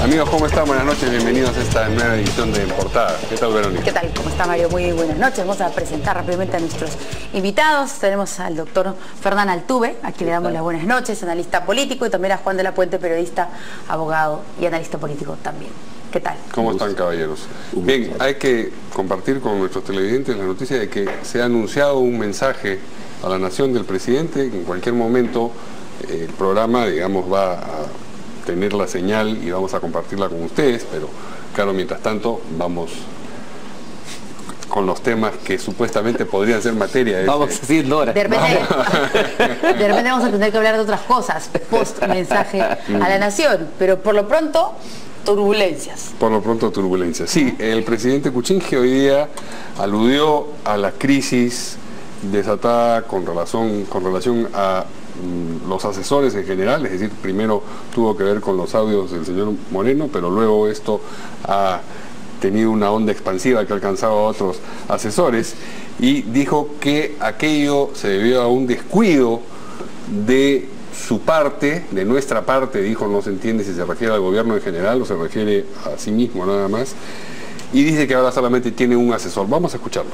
Amigos, ¿cómo están? Buenas noches, bienvenidos a esta nueva edición de En Portada. ¿Qué tal, Verónica? ¿Qué tal? ¿Cómo está, Mario? Muy buenas noches. Vamos a presentar rápidamente a nuestros invitados. Tenemos al doctor Fernán Altuve, a quien le damos las buenas noches, analista político, y también a Juan de la Puente, periodista, abogado y analista político también. ¿Qué tal? ¿Cómo están, caballeros? Bien, hay que compartir con nuestros televidentes la noticia de que se ha anunciado un mensaje a la nación del presidente. En cualquier momento el programa, digamos, va a tener la señal y vamos a compartirla con ustedes, pero claro, mientras tanto vamos con los temas que supuestamente podrían ser materia de vamos haciendo horas. De repente vamos a tener que hablar de otras cosas post mensaje a la nación, pero por lo pronto turbulencias. Por lo pronto turbulencias. Sí, el presidente Kuczynski hoy día aludió a la crisis desatada con relación a los asesores en general, es decir, primero tuvo que ver con los audios del señor Moreno, pero luego esto ha tenido una onda expansiva que ha alcanzado a otros asesores, y dijo que aquello se debió a un descuido de su parte, de nuestra parte. Dijo, no se entiende si se refiere al gobierno en general o se refiere a sí mismo nada más, y dice que ahora solamente tiene un asesor. Vamos a escucharlo.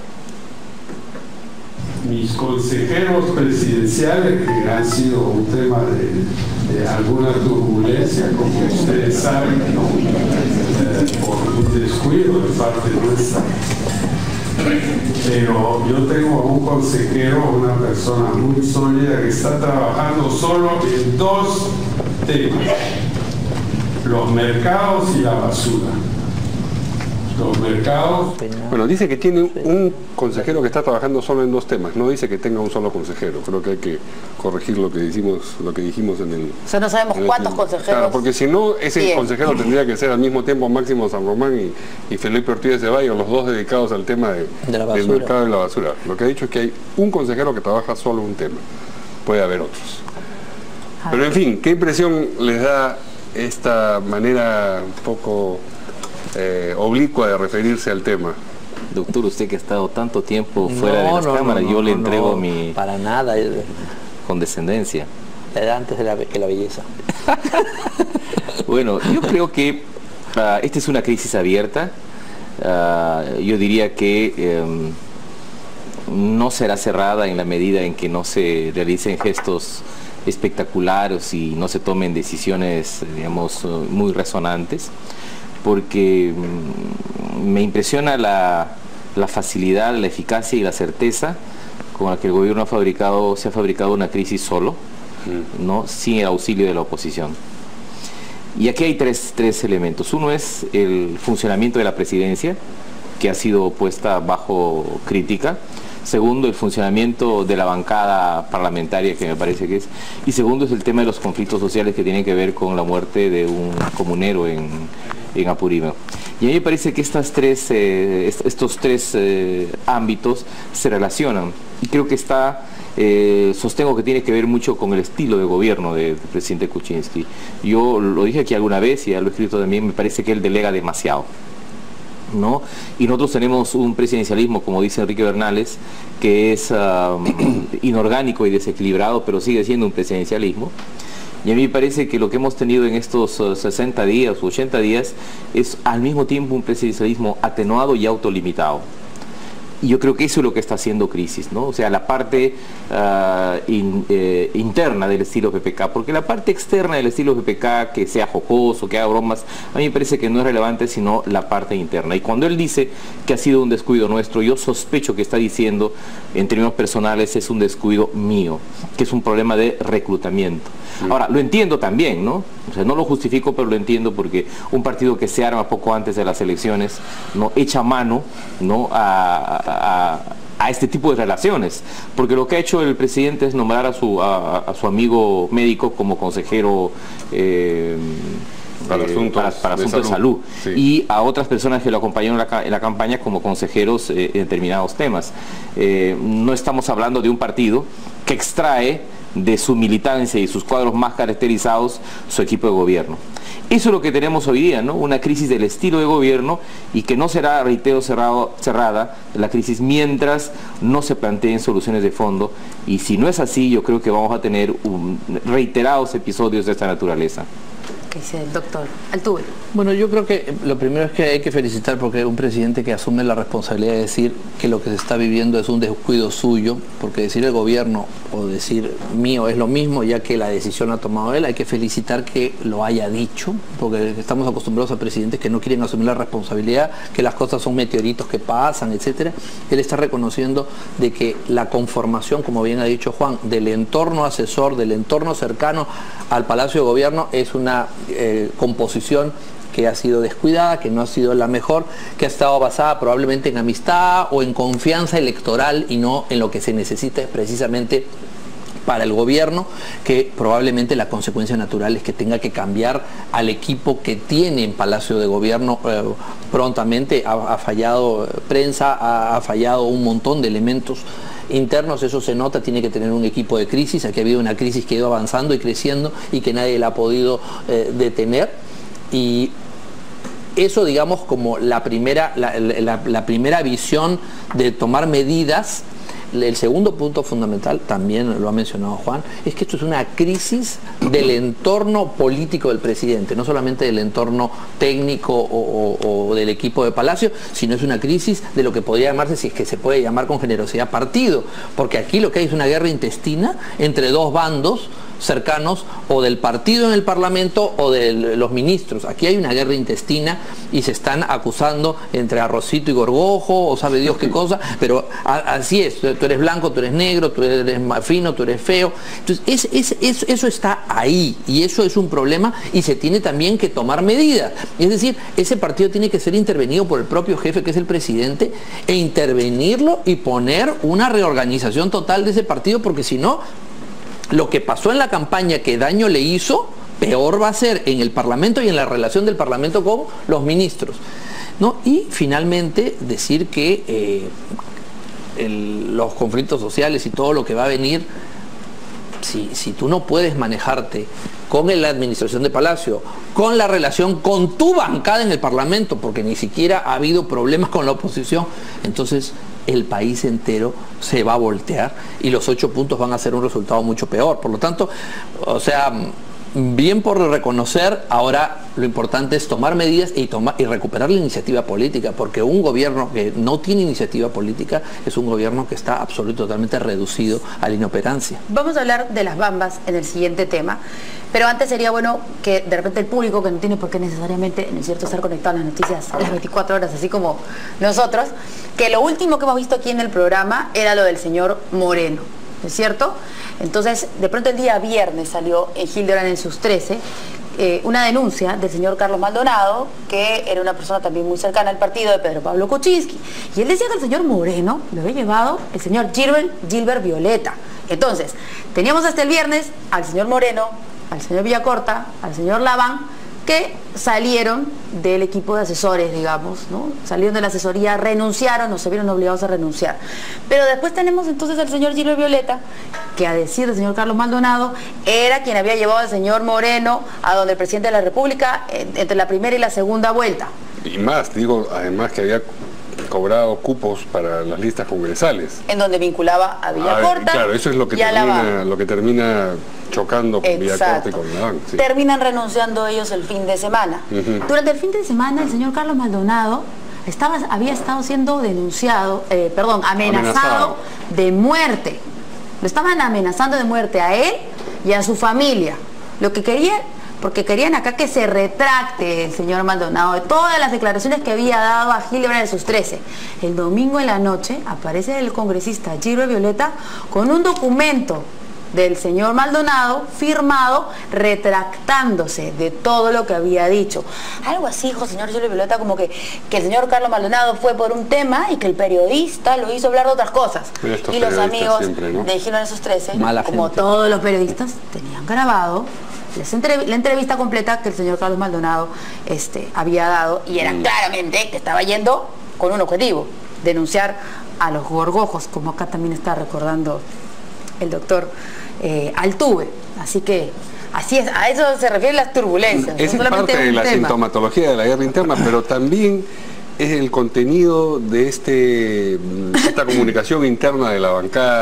Mis consejeros presidenciales, que han sido un tema de alguna turbulencia, como ustedes saben, por un descuido de parte nuestra. Pero yo tengo un consejero, una persona muy sólida, que está trabajando solo en dos temas: los mercados y la basura. Los mercados. Bueno, dice que tiene un consejero que está trabajando solo en dos temas, no dice que tenga un solo consejero. Creo que hay que corregir lo que dijimos en el... O sea, no sabemos cuántos consejeros. Claro, porque si no, ese consejero tendría que ser al mismo tiempo Máximo San Román y Felipe Ortiz de Ceballos, los dos dedicados al tema del mercado y la basura. Lo que ha dicho es que hay un consejero que trabaja solo un tema, puede haber otros. Pero en fin, ¿qué impresión les da esta manera un poco oblicua de referirse al tema? Doctor, usted que ha estado tanto tiempo fuera de las cámaras, yo le entrego mi... Para nada. Condescendencia. Antes de la belleza. Bueno, yo creo que esta es una crisis abierta. Yo diría que no será cerrada en la medida en que no se realicen gestos espectaculares y no se tomen decisiones, digamos, muy resonantes, porque me impresiona la facilidad, la eficacia y la certeza con la que el gobierno se ha fabricado una crisis solo, ¿no? Sin el auxilio de la oposición. Y aquí hay tres elementos. Uno es el funcionamiento de la presidencia, que ha sido puesta bajo crítica. Segundo, el funcionamiento de la bancada parlamentaria, que me parece que es. Y segundo es el tema de los conflictos sociales que tienen que ver con la muerte de un comunero en Apurímac. Y a mí me parece que estos tres ámbitos se relacionan. Y creo que sostengo que tiene que ver mucho con el estilo de gobierno del presidente Kuczynski. Yo lo dije aquí alguna vez y ya lo he escrito también, me parece que él delega demasiado, ¿no? Y nosotros tenemos un presidencialismo, como dice Enrique Bernales, que es inorgánico y desequilibrado, pero sigue siendo un presidencialismo. Y a mí me parece que lo que hemos tenido en estos 60 días o 80 días es al mismo tiempo un presidencialismo atenuado y autolimitado. Y yo creo que eso es lo que está haciendo crisis, ¿no? O sea, la parte interna del estilo PPK, porque la parte externa del estilo PPK, que sea jocoso, que haga bromas, a mí me parece que no es relevante, sino la parte interna. Y cuando él dice que ha sido un descuido nuestro, yo sospecho que está diciendo, en términos personales, es un descuido mío, que es un problema de reclutamiento. Ahora, lo entiendo también, ¿no? O sea, no lo justifico, pero lo entiendo, porque un partido que se arma poco antes de las elecciones, ¿no?, echa mano, ¿no?, a este tipo de relaciones, porque lo que ha hecho el presidente es nombrar a su amigo médico como consejero para asuntos de salud, sí, y a otras personas que lo acompañaron en la campaña como consejeros en determinados temas. No estamos hablando de un partido que extrae de su militancia y sus cuadros más caracterizados su equipo de gobierno. Eso es lo que tenemos hoy día, ¿no? Una crisis del estilo de gobierno, y que no será, reitero, cerrada la crisis mientras no se planteen soluciones de fondo, y si no es así, yo creo que vamos a tener reiterados episodios de esta naturaleza. que dice el doctor Altuve. Bueno, yo creo que lo primero es que hay que felicitar porque un presidente que asume la responsabilidad de decir que lo que se está viviendo es un descuido suyo, porque decir el gobierno o decir mío es lo mismo, ya que la decisión la ha tomado él. Hay que felicitar que lo haya dicho, porque estamos acostumbrados a presidentes que no quieren asumir la responsabilidad, que las cosas son meteoritos que pasan, etcétera. Él está reconociendo de que la conformación, como bien ha dicho Juan, del entorno asesor, del entorno cercano al Palacio de Gobierno es una composición que ha sido descuidada, que no ha sido la mejor, que ha estado basada probablemente en amistad o en confianza electoral y no en lo que se necesita precisamente para el gobierno, que probablemente la consecuencia natural es que tenga que cambiar al equipo que tiene en Palacio de Gobierno prontamente. Ha fallado prensa, ha fallado un montón de elementos internos, eso se nota. Tiene que tener un equipo de crisis. Aquí ha habido una crisis que ha ido avanzando y creciendo y que nadie la ha podido detener, y eso, digamos, como la primera visión de tomar medidas. El segundo punto fundamental, también lo ha mencionado Juan, es que esto es una crisis del entorno político del presidente, no solamente del entorno técnico o del equipo de Palacio, sino es una crisis de lo que podría llamarse, si es que se puede llamar con generosidad, partido, porque aquí lo que hay es una guerra intestina entre dos bandos cercanos, o del partido en el Parlamento o de los ministros. Aquí hay una guerra intestina y se están acusando entre arrocito y gorgojo o sabe Dios qué cosa, pero así es. Tú eres blanco, tú eres negro, tú eres más fino, tú eres feo. Entonces eso está ahí, y eso es un problema, y se tiene también que tomar medidas. Es decir, ese partido tiene que ser intervenido por el propio jefe, que es el presidente, e intervenirlo y poner una reorganización total de ese partido, porque si no, lo que pasó en la campaña, que daño le hizo, peor va a ser en el Parlamento y en la relación del Parlamento con los ministros, ¿no? Y finalmente decir que los conflictos sociales y todo lo que va a venir, si tú no puedes manejarte con la administración de Palacio, con la relación con tu bancada en el Parlamento, porque ni siquiera ha habido problemas con la oposición, entonces el país entero se va a voltear y los 8 puntos van a ser un resultado mucho peor. Por lo tanto, o sea, bien por reconocer, ahora lo importante es tomar medidas y recuperar la iniciativa política, porque un gobierno que no tiene iniciativa política es un gobierno que está absolutamente totalmente reducido a la inoperancia. Vamos a hablar de las bambas en el siguiente tema, pero antes sería bueno que de repente el público, que no tiene por qué necesariamente, ¿no es cierto?, estar conectado a las noticias a las 24 horas, así como nosotros, que lo último que hemos visto aquí en el programa era lo del señor Moreno, ¿no es cierto? Entonces, de pronto el día viernes salió en Hildebrand en sus 13 una denuncia del señor Carlos Maldonado, que era una persona también muy cercana al partido de Pedro Pablo Kuczynski, y él decía que el señor Moreno lo había llevado el señor Gilbert Violeta. Entonces, teníamos hasta el viernes al señor Moreno, al señor Villacorta, al señor Laván, que salieron del equipo de asesores, digamos, ¿no? Salieron de la asesoría, renunciaron o se vieron obligados a renunciar. Pero después tenemos entonces al señor Gilbert Violeta, que a decir del señor Carlos Maldonado, era quien había llevado al señor Moreno a donde el presidente de la República entre la primera y la segunda vuelta. Y más, digo, además que había cobrado cupos para las listas congresales. En donde vinculaba a Villacorta. Claro, eso es lo que termina chocando con Villacorta y con Laván. Sí. Terminan renunciando ellos el fin de semana. Durante el fin de semana el señor Carlos Maldonado había estado siendo amenazado de muerte. Lo estaban amenazando de muerte a él y a su familia. Lo que querían, porque querían acá que se retracte el señor Maldonado de todas las declaraciones que había dado a Hildebrand en sus 13. El domingo en la noche aparece el congresista Gilbert Violeta con un documento del señor Maldonado firmado retractándose de todo lo que había dicho. Algo así dijo el señor Gilbert Violeta, como que el señor Carlos Maldonado fue por un tema y que el periodista lo hizo hablar de otras cosas. Y los amigos siempre, ¿no?, de Hildebrand en sus 13, como todos los periodistas, tenían grabado la entrevista completa que el señor Carlos Maldonado había dado, y era claramente que estaba yendo con un objetivo: denunciar a los gorgojos, como acá también está recordando el doctor Altuve. Así que así es, a eso se refieren las turbulencias. Esa no es parte de la sintomatología de la guerra interna, pero también es el contenido de esta comunicación interna de la bancada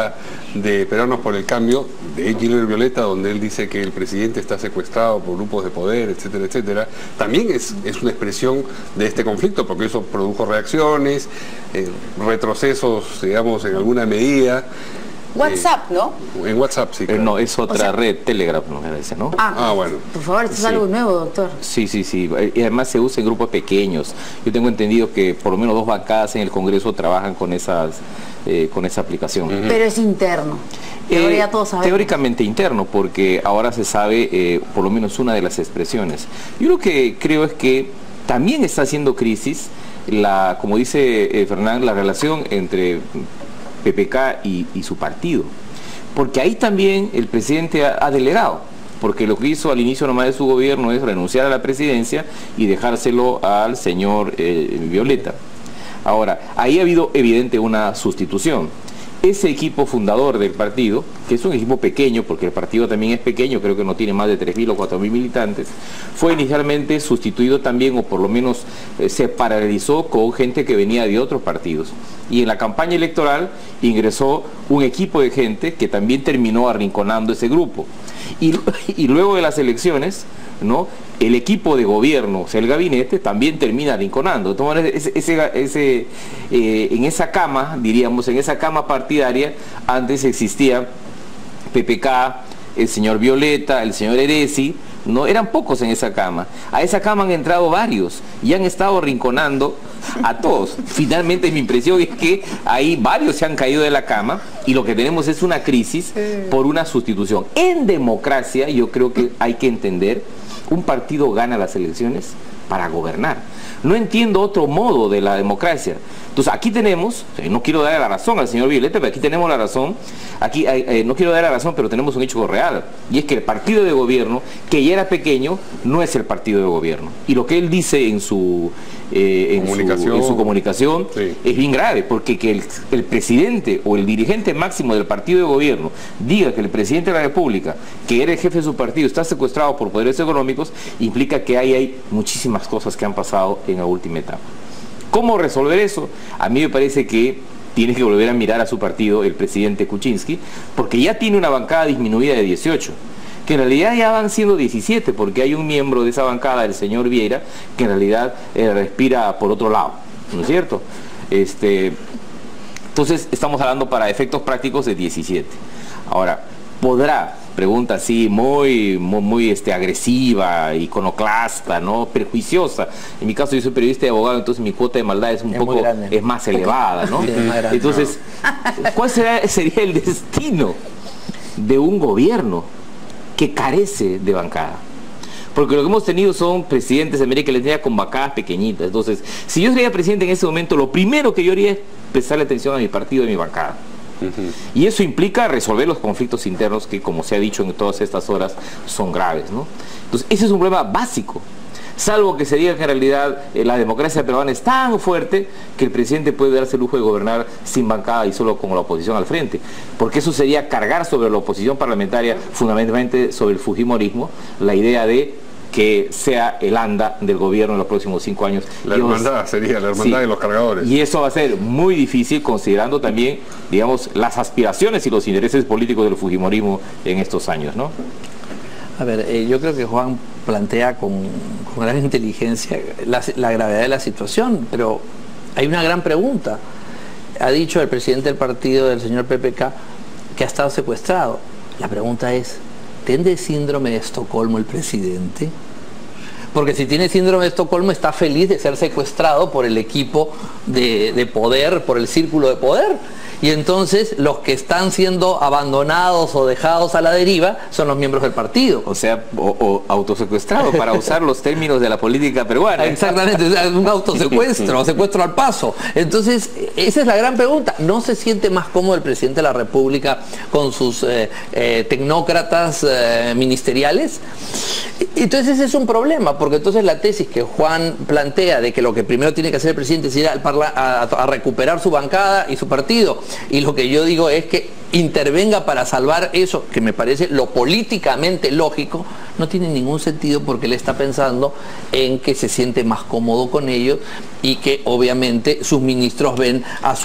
de Peruanos por el Cambio, de Gilbert Violeta, donde él dice que el presidente está secuestrado por grupos de poder, etcétera, etcétera, también es una expresión de este conflicto, porque eso produjo reacciones, retrocesos, digamos, en alguna medida. WhatsApp, ¿no? En WhatsApp, sí. Claro. No, es otra red, Telegram, no me parece, ¿no? Bueno. Por favor, esto es algo nuevo, doctor. Sí. Y además se usa en grupos pequeños. Yo tengo entendido que por lo menos 2 bancadas en el Congreso trabajan con esa aplicación. Pero es interno. Ya todos sabemos. Teóricamente interno, porque ahora se sabe por lo menos una de las expresiones. Yo lo que creo es que también está haciendo crisis, como dice Fernán, la relación entre PPK y su partido, porque ahí también el presidente ha delegado, porque lo que hizo al inicio nomás de su gobierno es renunciar a la presidencia y dejárselo al señor Violeta. Ahora, ahí ha habido evidente una sustitución. Ese equipo fundador del partido, que es un equipo pequeño, porque el partido también es pequeño, creo que no tiene más de 3.000 o 4.000 militantes, fue inicialmente sustituido también, o por lo menos se paralelizó con gente que venía de otros partidos. Y en la campaña electoral ingresó un equipo de gente que también terminó arrinconando ese grupo. Y luego de las elecciones, ¿no?, el equipo de gobierno, o sea, el gabinete, también termina arrinconando. Entonces, en esa cama, diríamos, en esa cama partidaria, antes existía PPK, el señor Violeta, el señor Eresi, no eran pocos en esa cama. A esa cama han entrado varios y han estado arrinconando a todos. Finalmente mi impresión es que ahí varios se han caído de la cama y lo que tenemos es una crisis por una sustitución. En democracia yo creo que hay que entender, un partido gana las elecciones para gobernar. No entiendo otro modo de la democracia. Entonces aquí tenemos, no quiero darle la razón al señor Violeta, pero aquí tenemos la razón, no quiero darle la razón, pero tenemos un hecho real, y es que el partido de gobierno, que ya era pequeño, no es el partido de gobierno. Y lo que él dice en su comunicación sí, es bien grave, porque que el presidente o el dirigente máximo del partido de gobierno diga que el presidente de la República, que era el jefe de su partido, está secuestrado por poderes económicos, implica que hay muchísimas cosas que han pasado en la última etapa. ¿Cómo resolver eso? A mí me parece que tiene que volver a mirar a su partido el presidente Kuczynski, porque ya tiene una bancada disminuida de 18, que en realidad ya van siendo 17, porque hay un miembro de esa bancada, el señor Vieira, que en realidad respira por otro lado, ¿no es cierto? Entonces estamos hablando para efectos prácticos de 17. Ahora, ¿podrá? Pregunta así muy agresiva, iconoclasta, ¿no?, prejuiciosa. En mi caso yo soy periodista y abogado, entonces mi cuota de maldad es es más elevada, ¿no? Sí, entonces, ¿cuál sería el destino de un gobierno que carece de bancada? Porque lo que hemos tenido son presidentes de América Latina con bancadas pequeñitas. Entonces, si yo sería presidente en ese momento, lo primero que yo haría es prestarle atención a mi partido y a mi bancada. Y eso implica resolver los conflictos internos que, como se ha dicho en todas estas horas, son graves, ¿no? Entonces, ese es un problema básico. Salvo que se diga que en realidad la democracia peruana es tan fuerte que el presidente puede darse el lujo de gobernar sin bancada y solo con la oposición al frente. Porque eso sería cargar sobre la oposición parlamentaria, fundamentalmente sobre el fujimorismo, la idea de que sea el anda del gobierno en los próximos 5 años. La hermandad sería la hermandad, sí, de los cargadores. Y eso va a ser muy difícil considerando también, digamos, las aspiraciones y los intereses políticos del fujimorismo en estos años, ¿no? A ver, yo creo que Juan plantea con gran inteligencia la gravedad de la situación, pero hay una gran pregunta. Ha dicho el presidente del partido, del señor PPK, que ha estado secuestrado. La pregunta es, ¿tiene síndrome de Estocolmo el presidente? Porque si tiene síndrome de Estocolmo está feliz de ser secuestrado por el equipo de poder, por el círculo de poder. Y entonces los que están siendo abandonados o dejados a la deriva son los miembros del partido. O sea, o autosecuestrado, para usar los términos de la política peruana. Exactamente, un autosecuestro, secuestro al paso. Entonces, esa es la gran pregunta. ¿No se siente más cómodo el presidente de la República con sus tecnócratas ministeriales? Entonces ese es un problema, porque entonces la tesis que Juan plantea de que lo que primero tiene que hacer el presidente es ir a recuperar su bancada y su partido, y lo que yo digo es que intervenga para salvar eso, que me parece lo políticamente lógico, no tiene ningún sentido, porque él está pensando en que se siente más cómodo con ellos y que obviamente sus ministros ven a sus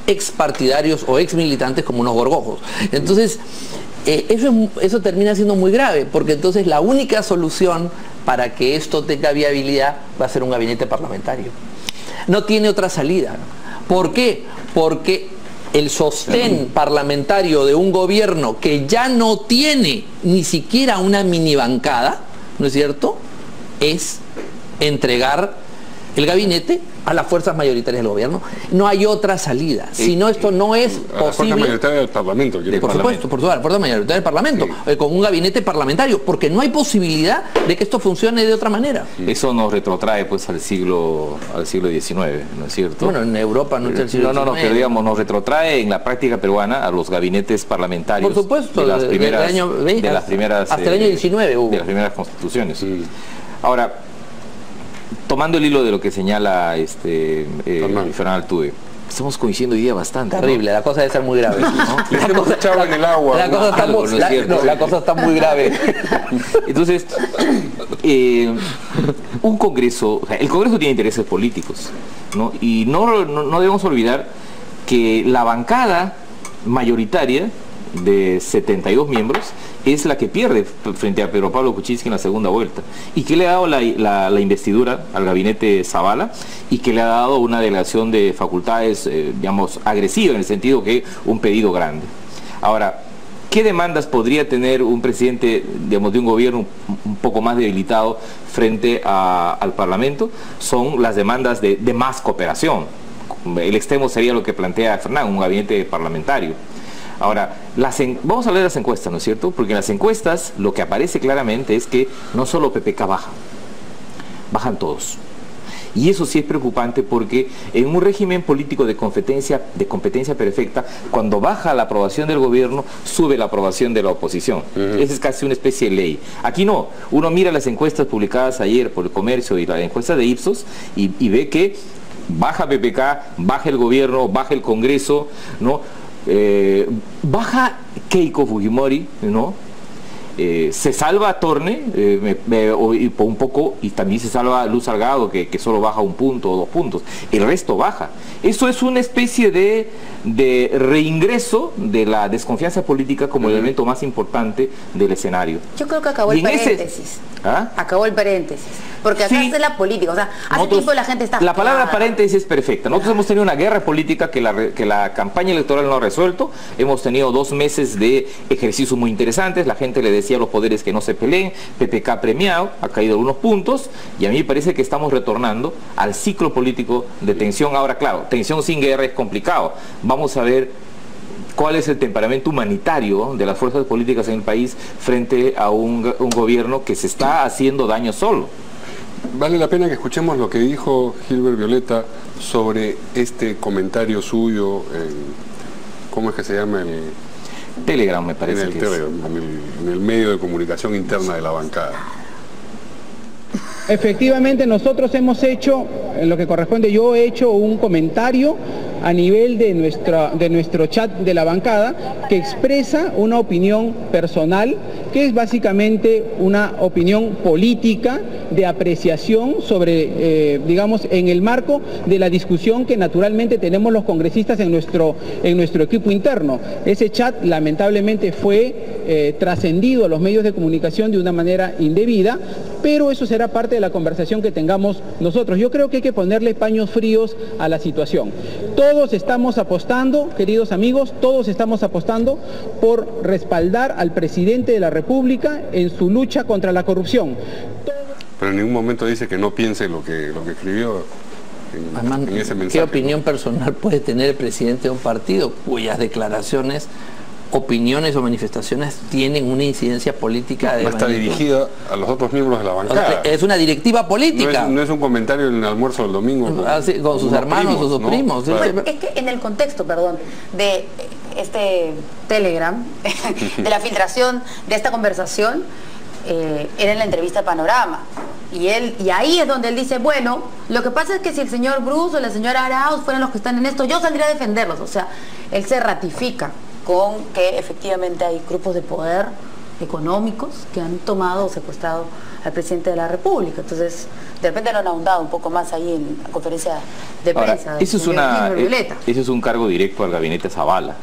expartidarios o exmilitantes como unos gorgojos. Entonces, eso termina siendo muy grave, porque entonces la única solución para que esto tenga viabilidad va a ser un gabinete parlamentario. No tiene otra salida. ¿Por qué? Porque el sostén parlamentario de un gobierno que ya no tiene ni siquiera una mini bancada, ¿no es cierto?, es entregar el gabinete a las fuerzas mayoritarias del gobierno. No hay otra salida. Si no, esto no es posible. A la fuerza mayoritaria del Parlamento. Por supuesto, por supuesto, la fuerza mayoritaria del Parlamento, sí. Con un gabinete parlamentario, porque no hay posibilidad de que esto funcione de otra manera. Eso nos retrotrae pues al siglo XIX, ¿no es cierto? Bueno, en Europa no es el siglo XIX. No, pero digamos, nos retrotrae en la práctica peruana a los gabinetes parlamentarios. Por supuesto, de las primeras, hasta el año 19 hubo. De las primeras constituciones. Sí. Ahora, tomando el hilo de lo que señala Fernán Altuve, estamos coincidiendo hoy día bastante. Terrible, ¿no? La cosa debe ser muy grave, ¿no? La cosa está muy grave. Entonces, un Congreso, o sea, el Congreso tiene intereses políticos, ¿no? Y no debemos olvidar que la bancada mayoritaria de 72 miembros es la que pierde frente a Pedro Pablo Kuczynski en la segunda vuelta, y que le ha dado la investidura al gabinete Zavala, y que le ha dado una delegación de facultades, digamos, agresiva, en el sentido que un pedido grande. Ahora, ¿qué demandas podría tener un presidente, digamos, de un gobierno un poco más debilitado frente al Parlamento? Son las demandas de más cooperación. El extremo sería lo que plantea Fernán, un gabinete parlamentario. Ahora, vamos a hablar de las encuestas, ¿no es cierto? Porque en las encuestas lo que aparece claramente es que no solo PPK bajan todos. Y eso sí es preocupante, porque en un régimen político de competencia perfecta, cuando baja la aprobación del gobierno, sube la aprobación de la oposición. Esa es casi una especie de ley. Aquí no. Uno mira las encuestas publicadas ayer por El Comercio y la encuesta de Ipsos y ve que baja PPK, baja el gobierno, baja el Congreso, ¿no? Baja Keiko Fujimori, ¿no? Se salva Torne un poco, y también se salva Luz Salgado, que solo baja 1 punto o 2 puntos. El resto baja. Eso es una especie de reingreso de la desconfianza política como el elemento más importante del escenario. Yo creo que acabó el paréntesis. Acabó el paréntesis. Porque acá es la política. O sea, hace tiempo la gente está... La palabra paréntesis es perfecta. Nosotros hemos tenido una guerra política que la campaña electoral no ha resuelto. Hemos tenido 2 meses de ejercicios muy interesantes. La gente le decía a los poderes que no se peleen. PPK premiado, ha caído algunos puntos. Y a mí me parece que estamos retornando al ciclo político de tensión. Ahora, claro, tensión sin guerra es complicado. Vamos a ver cuál es el temperamento humanitario de las fuerzas políticas en el país frente a un gobierno que se está haciendo daño solo. Vale la pena que escuchemos lo que dijo Gilbert Violeta sobre este comentario suyo en, ¿cómo es que se llama? Telegram, me parece. En el medio de comunicación interna de la bancada. Efectivamente, nosotros hemos hecho, en lo que corresponde, yo he hecho un comentario a nivel de nuestro chat de la bancada que expresa una opinión personal, que es básicamente una opinión política de apreciación sobre, digamos, en el marco de la discusión que naturalmente tenemos los congresistas en nuestro equipo interno. Ese chat lamentablemente fue trascendido a los medios de comunicación de una manera indebida, pero eso será parte de la conversación que tengamos nosotros. Yo creo que hay que ponerle paños fríos a la situación. Todos estamos apostando, queridos amigos, todos estamos apostando por respaldar al presidente de la República en su lucha contra la corrupción. Pero en ningún momento dice que no piense lo que escribió en ese mensaje. ¿Qué opinión personal puede tener el presidente de un partido cuyas declaraciones, opiniones o manifestaciones tienen una incidencia política de está dirigida a los otros miembros de la bancada? O sea, es una directiva política. No es un comentario en el almuerzo del domingo con sus hermanos o sus primos. Claro. Es que en el contexto, perdón, de este Telegram, de la filtración de esta conversación, era en la entrevista Panorama. Y ahí es donde él dice, bueno, lo que pasa es que si el señor Bruce o la señora Arauz fueran los que están en esto, yo saldría a defenderlos. O sea, él se ratifica con que efectivamente hay grupos de poder económicos que han tomado o secuestrado al presidente de la República. Entonces, de repente lo han ahondado un poco más ahí en la conferencia de prensa. Ahora, eso es un cargo directo al gabinete Zavala,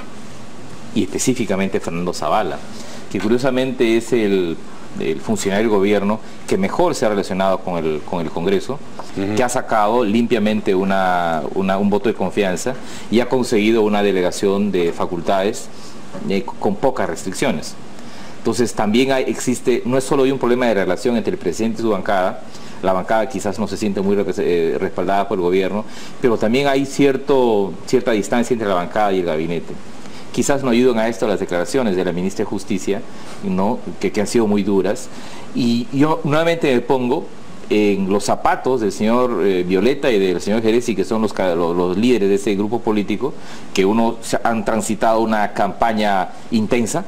y específicamente Fernando Zavala, que curiosamente es el funcionario del gobierno que mejor se ha relacionado con el Congreso, que ha sacado limpiamente un voto de confianza y ha conseguido una delegación de facultades con pocas restricciones. Entonces también existe, no es solo un problema de relación entre el presidente y su bancada, la bancada quizás no se siente muy respaldada por el gobierno, pero también hay cierta distancia entre la bancada y el gabinete. Quizás no ayudan a esto las declaraciones de la ministra de Justicia, ¿no? que han sido muy duras. Y yo nuevamente me pongo en los zapatos del señor Violeta y del señor Geresi, que son los líderes de ese grupo político, que han transitado una campaña intensa,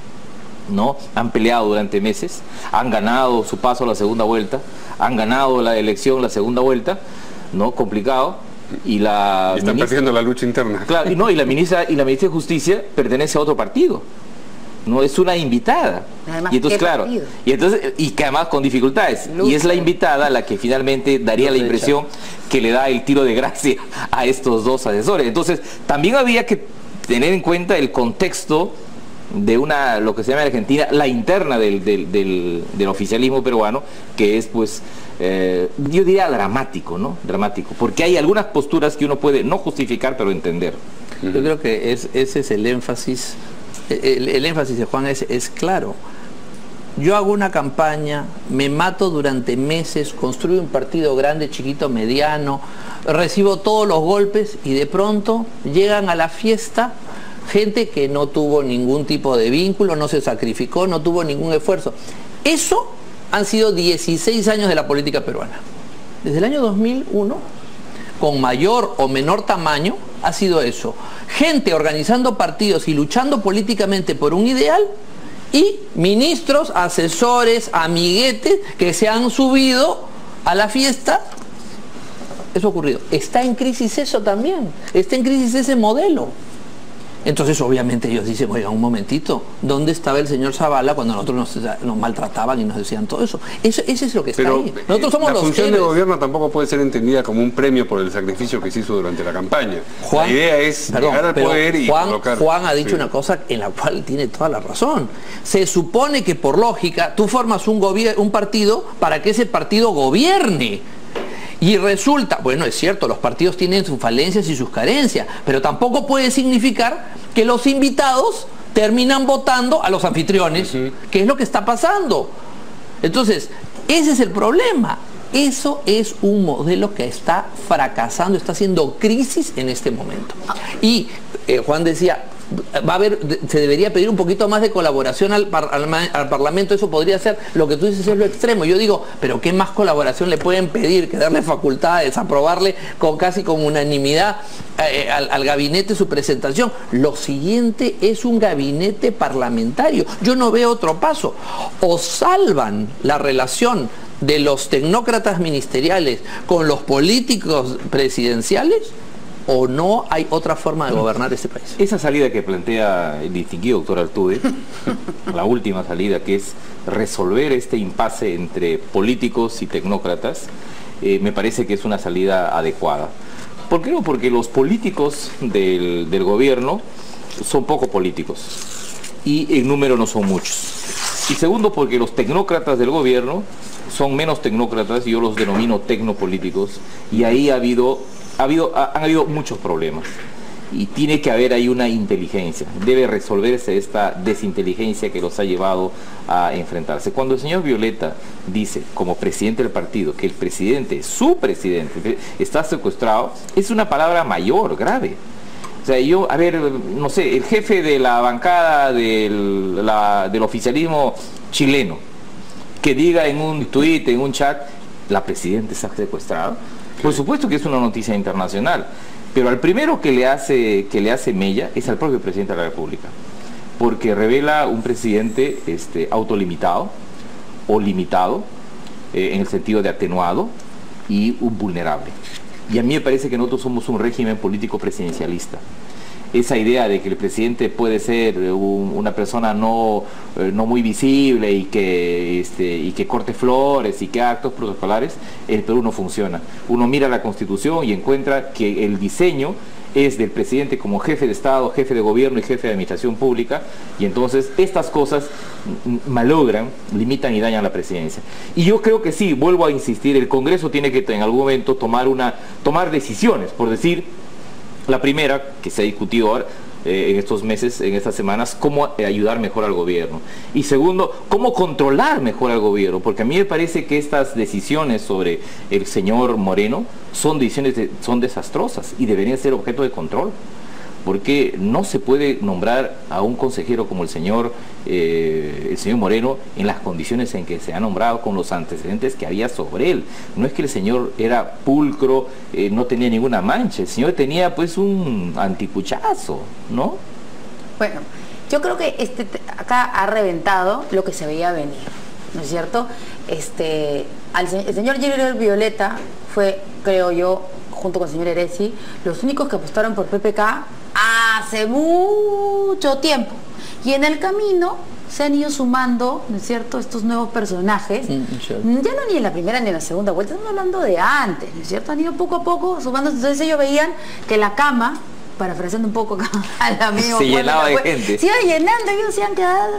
¿no? Han peleado durante meses, han ganado su paso a la segunda vuelta, han ganado la elección la segunda vuelta, ¿no? Complicado. Y están perdiendo la lucha interna. Claro, y la ministra de Justicia pertenece a otro partido, no es una invitada. Además, y entonces claro, y que además con dificultades, y es la invitada la que finalmente daría la impresión que le da el tiro de gracia a estos dos asesores. Entonces también había que tener en cuenta el contexto de lo que se llama en Argentina la interna del oficialismo peruano, que es pues yo diría dramático, ¿no? Dramático, porque hay algunas posturas que uno puede no justificar pero entender. Yo creo que ese es el énfasis. El énfasis de Juan es claro. Yo hago una campaña, me mato durante meses, construyo un partido grande, chiquito, mediano, recibo todos los golpes y de pronto llegan a la fiesta gente que no tuvo ningún tipo de vínculo, no se sacrificó, no tuvo ningún esfuerzo. Eso han sido 16 años de la política peruana. Desde el año 2001, con mayor o menor tamaño, ha sido eso. Gente organizando partidos y luchando políticamente por un ideal, y ministros, asesores, amiguetes que se han subido a la fiesta. Eso ha ocurrido. Está en crisis eso también. Está en crisis ese modelo. Entonces obviamente ellos dicen, oiga, un momentito, ¿dónde estaba el señor Zavala cuando nosotros nos maltrataban y nos decían todo eso? Eso es lo que está ahí. Nosotros somos la función de gobierno tampoco puede ser entendida como un premio por el sacrificio que se hizo durante la campaña. La idea es llegar al poder y colocar... Juan ha dicho una cosa en la cual tiene toda la razón. Se supone que por lógica tú formas un partido para que ese partido gobierne. Y resulta, bueno, es cierto, los partidos tienen sus falencias y sus carencias, pero tampoco puede significar que los invitados terminan votando a los anfitriones, que es lo que está pasando. Entonces, ese es el problema. Eso es un modelo que está fracasando, está haciendo crisis en este momento. Y Juan decía, se debería pedir un poquito más de colaboración al Parlamento. Eso podría ser, lo que tú dices es lo extremo. Yo digo, pero ¿qué más colaboración le pueden pedir que darle facultades, aprobarle casi con unanimidad al gabinete su presentación? Lo siguiente es un gabinete parlamentario. Yo no veo otro paso. O salvan la relación de los tecnócratas ministeriales con los políticos presidenciales, o no hay otra forma de gobernar este país. Esa salida que plantea el distinguido doctor Altuve, la última salida, que es resolver este impasse entre políticos y tecnócratas, me parece que es una salida adecuada. ¿Por qué no? Porque los políticos del gobierno son poco políticos y en número no son muchos. Y segundo, porque los tecnócratas del gobierno son menos tecnócratas, yo los denomino tecnopolíticos, y ahí han habido muchos problemas y tiene que haber ahí una inteligencia, debe resolverse esta desinteligencia que los ha llevado a enfrentarse. Cuando el señor Violeta dice, como presidente del partido, que el presidente, su presidente, está secuestrado, es una palabra mayor, grave. O sea, no sé, el jefe de la bancada del oficialismo chileno, que diga en un tuit, en un chat, la presidenta está secuestrada. Por supuesto que es una noticia internacional, pero al primero que le hace mella es al propio presidente de la República, porque revela un presidente autolimitado o limitado, en el sentido de atenuado, y un vulnerable. Y a mí me parece que nosotros somos un régimen político presidencialista. esa idea de que el presidente puede ser una persona no muy visible y que corte flores y que haga actos protocolares, el Perú no funciona. Uno mira la Constitución y encuentra que el diseño es del presidente como jefe de Estado, jefe de gobierno y jefe de administración pública, y entonces estas cosas malogran, limitan y dañan la presidencia. Y yo creo que sí, vuelvo a insistir, el Congreso tiene que en algún momento tomar decisiones, por decir, la primera, que se ha discutido ahora, en estos meses, en estas semanas, cómo ayudar mejor al gobierno. Y segundo, cómo controlar mejor al gobierno, porque a mí me parece que estas decisiones sobre el señor Moreno son desastrosas y deberían ser objeto de control. Porque no se puede nombrar a un consejero como el señor Moreno en las condiciones en que se ha nombrado, con los antecedentes que había sobre él. No es que el señor era pulcro, no tenía ninguna mancha, el señor tenía pues un anticuchazo, ¿no? Bueno, yo creo que acá ha reventado lo que se veía venir, ¿no es cierto? El señor Gilbert Violeta fue, creo yo, junto con el señor Eresi, los únicos que apostaron por PPK hace mucho tiempo, y en el camino se han ido sumando, ¿no es cierto?, estos nuevos personajes, ya no ni en la primera ni en la segunda vuelta, estamos hablando de antes, ¿no es cierto?, han ido poco a poco sumando. Entonces ellos veían que la cama, parafraseando un poco al amigo, se llenaba de gente, se iba llenando, y ellos decían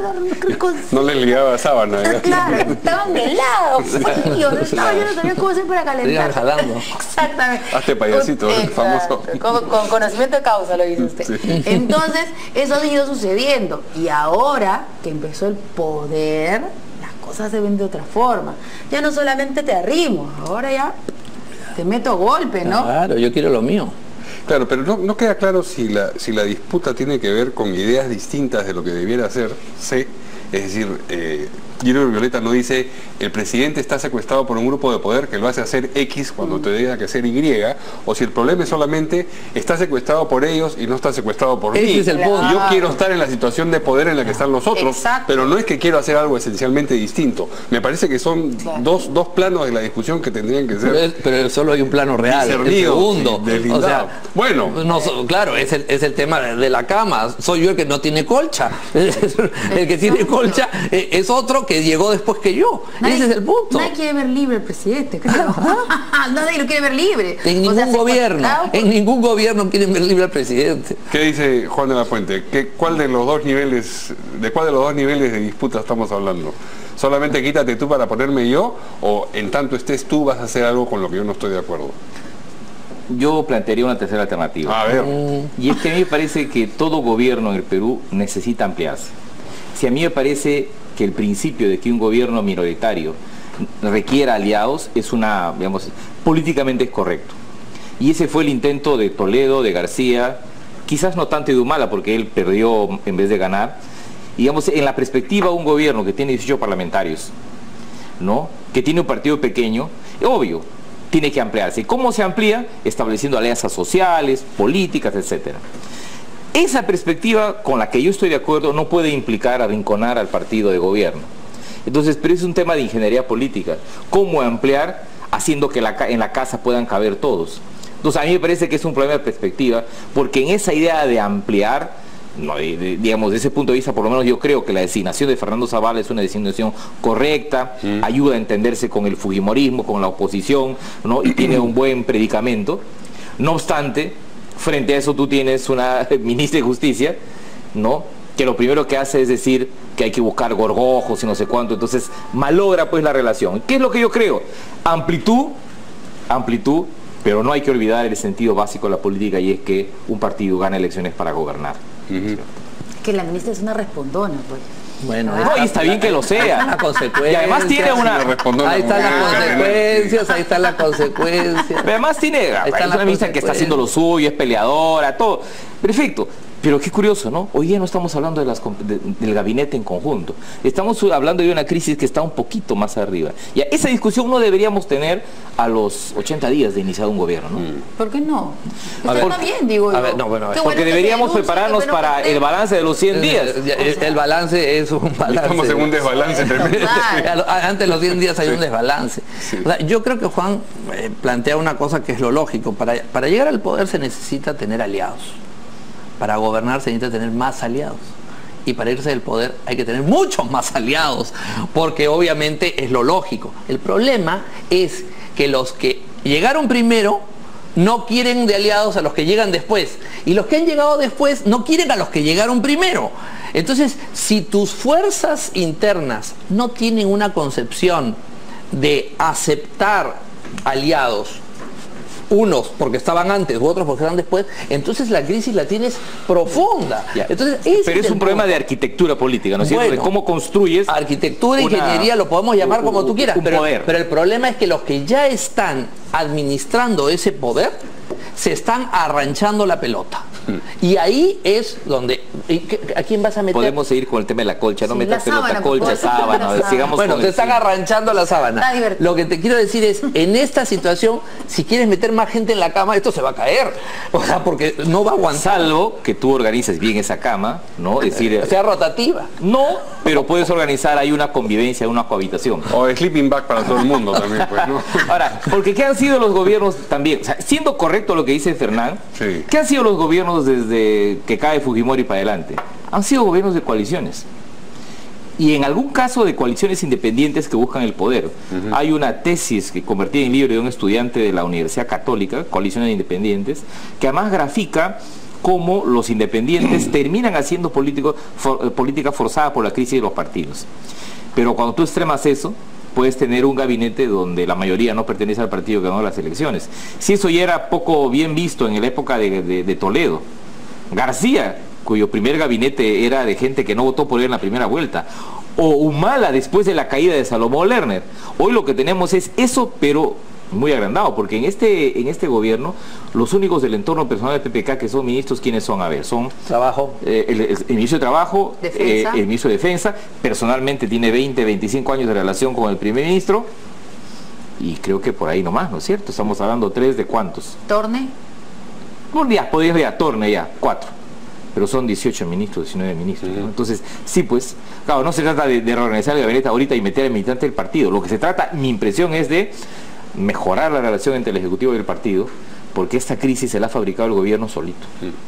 que no les ligaba sábana, claro, estaban helados, fríos, yo no sabía cómo hacer para calentar. Exactamente. Hazte payasito, el famoso. Con conocimiento de causa lo dice usted. Sí. Entonces, eso ha ido sucediendo, y ahora que empezó el poder, las cosas se ven de otra forma. Ya no solamente te arrimo, ahora ya te meto golpe, ¿no? Claro, yo quiero lo mío. Claro, pero no queda claro si la disputa tiene que ver con ideas distintas de lo que debiera hacerse. Es decir, Gilbert Violeta no dice el presidente está secuestrado por un grupo de poder que lo hace hacer X cuando te diga que hacer Y, o si el problema es solamente está secuestrado por ellos y no está secuestrado por mí. Ese es el punto. Yo quiero estar en la situación de poder en la que están los otros, pero no es que quiero hacer algo esencialmente distinto. Me parece que son dos planos de la discusión que tendrían que ser. Pero solo hay un plano real, el segundo. O sea, bueno, no, claro, es el tema de la cama. Soy yo el que no tiene colcha. El que tiene colcha es otro que llegó después que yo. Ese es el punto. Nadie quiere ver libre al presidente, creo. Nadie lo quiere ver libre. En ningún gobierno quieren ver libre al presidente. ¿Qué dice Juan de la Puente? ¿De cuál de los dos niveles de disputa estamos hablando? ¿Solamente quítate tú para ponerme yo, o en tanto estés tú vas a hacer algo con lo que yo no estoy de acuerdo? Yo plantearía una tercera alternativa. A ver. Y es que a mí me parece que todo gobierno en el Perú necesita ampliarse. Si a mí me parece que el principio de que un gobierno minoritario requiera aliados es políticamente es correcto. Y ese fue el intento de Toledo, de García, quizás no tanto de Humala, porque él perdió en vez de ganar. Digamos, en la perspectiva de un gobierno que tiene 18 parlamentarios, ¿no?, que tiene un partido pequeño, obvio, tiene que ampliarse. ¿Cómo se amplía? Estableciendo alianzas sociales, políticas, etcétera. Esa perspectiva, con la que yo estoy de acuerdo, no puede implicar arrinconar al partido de gobierno. Entonces, pero es un tema de ingeniería política. ¿Cómo ampliar haciendo que en la casa puedan caber todos? Entonces, a mí me parece que es un problema de perspectiva, porque en esa idea de ampliar, digamos, de ese punto de vista, por lo menos yo creo que la designación de Fernando Zavala es una designación correcta, ayuda a entenderse con el fujimorismo, con la oposición, ¿no?, y tiene un buen predicamento. No obstante, frente a eso tú tienes una ministra de Justicia, ¿no?, que lo primero que hace es decir que hay que buscar gorgojos y no sé cuánto, entonces malogra pues la relación. ¿Qué es lo que yo creo? Amplitud, pero no hay que olvidar el sentido básico de la política, y es que un partido gana elecciones para gobernar. Que la ministra es una respondona, pues. Bueno, no, y está bien que lo sea. La consecuencia. Y además tiene una... Ahí están las consecuencias, Pero además tiene... Es una ministra que está haciendo lo suyo, es peleadora, todo. Perfecto. Pero qué curioso, ¿no? Hoy día no estamos hablando del gabinete en conjunto. Estamos hablando de una crisis que está un poquito más arriba. Y esa discusión no deberíamos tener a los 80 días de iniciar un gobierno, ¿no? ¿Por qué no? Está bien, digo yo. Porque deberíamos prepararnos para el balance de los 100 días. El balance es un balance. Estamos en un desbalance tremendo. Antes de los 100 días hay un desbalance. Sí. O sea, yo creo que Juan plantea una cosa que es lo lógico. Para llegar al poder se necesita tener aliados. para gobernar se necesita tener más aliados. Y para irse del poder hay que tener muchos más aliados, porque obviamente es lo lógico. El problema es que los que llegaron primero no quieren de aliados a los que llegan después. Y los que han llegado después no quieren a los que llegaron primero. Entonces, si tus fuerzas internas no tienen una concepción de aceptar aliados, unos porque estaban antes u otros porque estaban después, entonces la crisis la tienes profunda. Entonces, pero es un problema de arquitectura política, ¿no es cierto? De cómo construyes arquitectura, ingeniería, lo podemos llamar como tú quieras, pero el problema es que los que ya están administrando ese poder se están arranchando la pelota. Y ahí es donde... ¿A quién vas a meter? Podemos seguir con el tema de la colcha, no metas pelota, colcha, sábana. Sigamos bueno, te están arranchando la sábana. Lo que te quiero decir es, en esta situación, si quieres meter más gente en la cama, esto se va a caer. O sea, porque no va a aguantar. Salvo que tú organices bien esa cama, ¿no? Es decir, sea rotativa. No, pero puedes organizar ahí una convivencia, una cohabitación. O sleeping bag para todo el mundo también, pues, ¿no? Ahora, porque ¿qué han sido los gobiernos también? O sea, siendo correcto lo que dice Fernán, sí. ¿Qué han sido los gobiernos desde que cae Fujimori para adelante? Han sido gobiernos de coaliciones. Y en algún caso de coaliciones independientes que buscan el poder. Hay una tesis que convertí en libro de un estudiante de la Universidad Católica, Coaliciones Independientes, que además grafica cómo los independientes terminan haciendo política forzada por la crisis de los partidos. Pero cuando tú extremas eso, puedes tener un gabinete donde la mayoría no pertenece al partido que ganó las elecciones. Si eso ya era poco bien visto en la época de Toledo. García, cuyo primer gabinete era de gente que no votó por él en la primera vuelta. O Humala después de la caída de Salomón Lerner. Hoy lo que tenemos es eso, pero muy agrandado, porque en este gobierno los únicos del entorno personal del PPK que son ministros, ¿quiénes son? A ver, son Trabajo, el ministro de Trabajo, Defensa. El ministro de Defensa, personalmente tiene 20, 25 años de relación con el primer ministro, y creo que por ahí nomás, ¿no es cierto? Estamos hablando 3 de ¿cuántos? Torne. Un día, podrías ver a Torne ya, 4. Pero son 18 ministros, 19 ministros, ¿no? Entonces, sí, pues, claro, no se trata de reorganizar el gabinete ahorita y meter al militante del partido. Lo que se trata, mi impresión es de mejorar la relación entre el Ejecutivo y el partido, porque esta crisis se la ha fabricado el gobierno solito.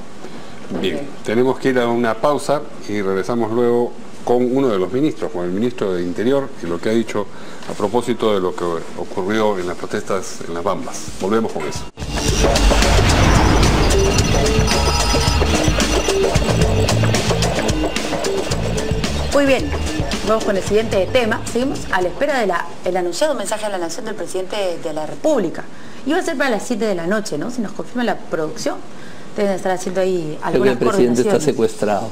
Bien, tenemos que ir a una pausa y regresamos luego con uno de los ministros, con el ministro de Interior, y lo que ha dicho a propósito de lo que ocurrió en las protestas en Las Bambas. Volvemos con eso. Muy bien, vamos con el siguiente tema. Seguimos a la espera del anunciado mensaje a la nación del presidente de la República. Iba a ser para las 7 de la noche, ¿no? Si nos confirma la producción, deben estar haciendo ahí algunas coordinaciones. El presidente está secuestrado.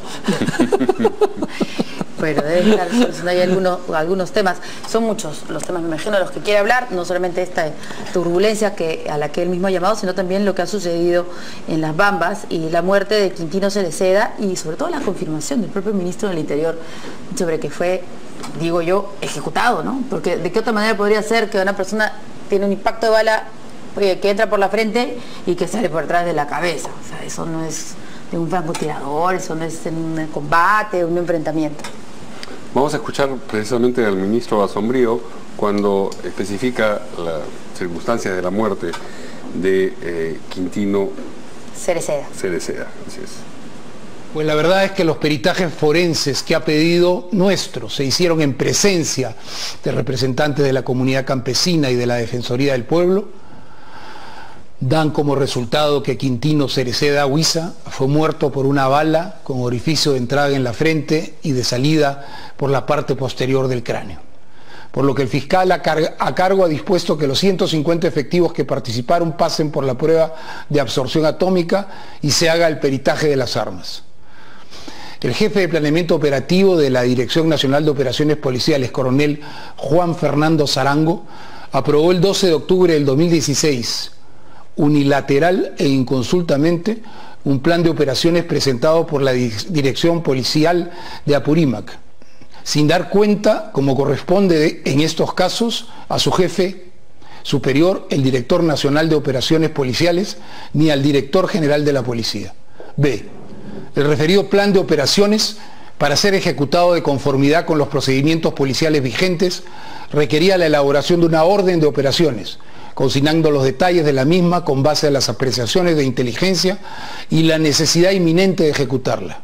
Pero debe estar solucionando ahí algunos temas. Son muchos los temas, me imagino, de los que quiere hablar, no solamente esta turbulencia a la que él mismo ha llamado, sino también lo que ha sucedido en Las Bambas y la muerte de Quintino Cereceda y sobre todo la confirmación del propio ministro del Interior sobre que fue, digo yo, ejecutado, ¿no? Porque de qué otra manera podría ser que una persona tiene un impacto de bala que entra por la frente y que sale por detrás de la cabeza. O sea, eso no es de un francotirador, eso no es un combate, un enfrentamiento. Vamos a escuchar precisamente al ministro Asombrío cuando especifica las circunstancias de la muerte de Quintino Cereceda. Así es. Pues la verdad es que los peritajes forenses que ha pedido nuestros se hicieron en presencia de representantes de la comunidad campesina y de la Defensoría del Pueblo. Dan como resultado que Quintino Cereceda Huiza fue muerto por una bala con orificio de entrada en la frente y de salida por la parte posterior del cráneo. Por lo que el fiscal a cargo ha dispuesto que los 150 efectivos que participaron pasen por la prueba de absorción atómica y se haga el peritaje de las armas. El jefe de planeamiento operativo de la Dirección Nacional de Operaciones Policiales, coronel Juan Fernando Zarango, aprobó el 12 de octubre del 2016 unilateral e inconsultamente un plan de operaciones presentado por la Dirección Policial de Apurímac, sin dar cuenta, como corresponde en estos casos, a su jefe superior, el Director Nacional de Operaciones Policiales, ni al Director General de la Policía. B. El referido plan de operaciones, para ser ejecutado de conformidad con los procedimientos policiales vigentes, requería la elaboración de una orden de operaciones, consignando los detalles de la misma con base a las apreciaciones de inteligencia y la necesidad inminente de ejecutarla.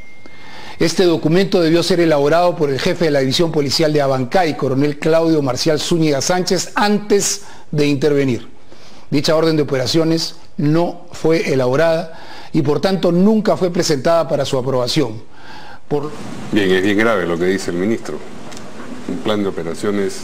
Este documento debió ser elaborado por el jefe de la División Policial de Abancay, coronel Claudio Marcial Zúñiga Sánchez, antes de intervenir. Dicha orden de operaciones no fue elaborada y por tanto nunca fue presentada para su aprobación. Bien, es bien grave lo que dice el ministro. Un plan de operaciones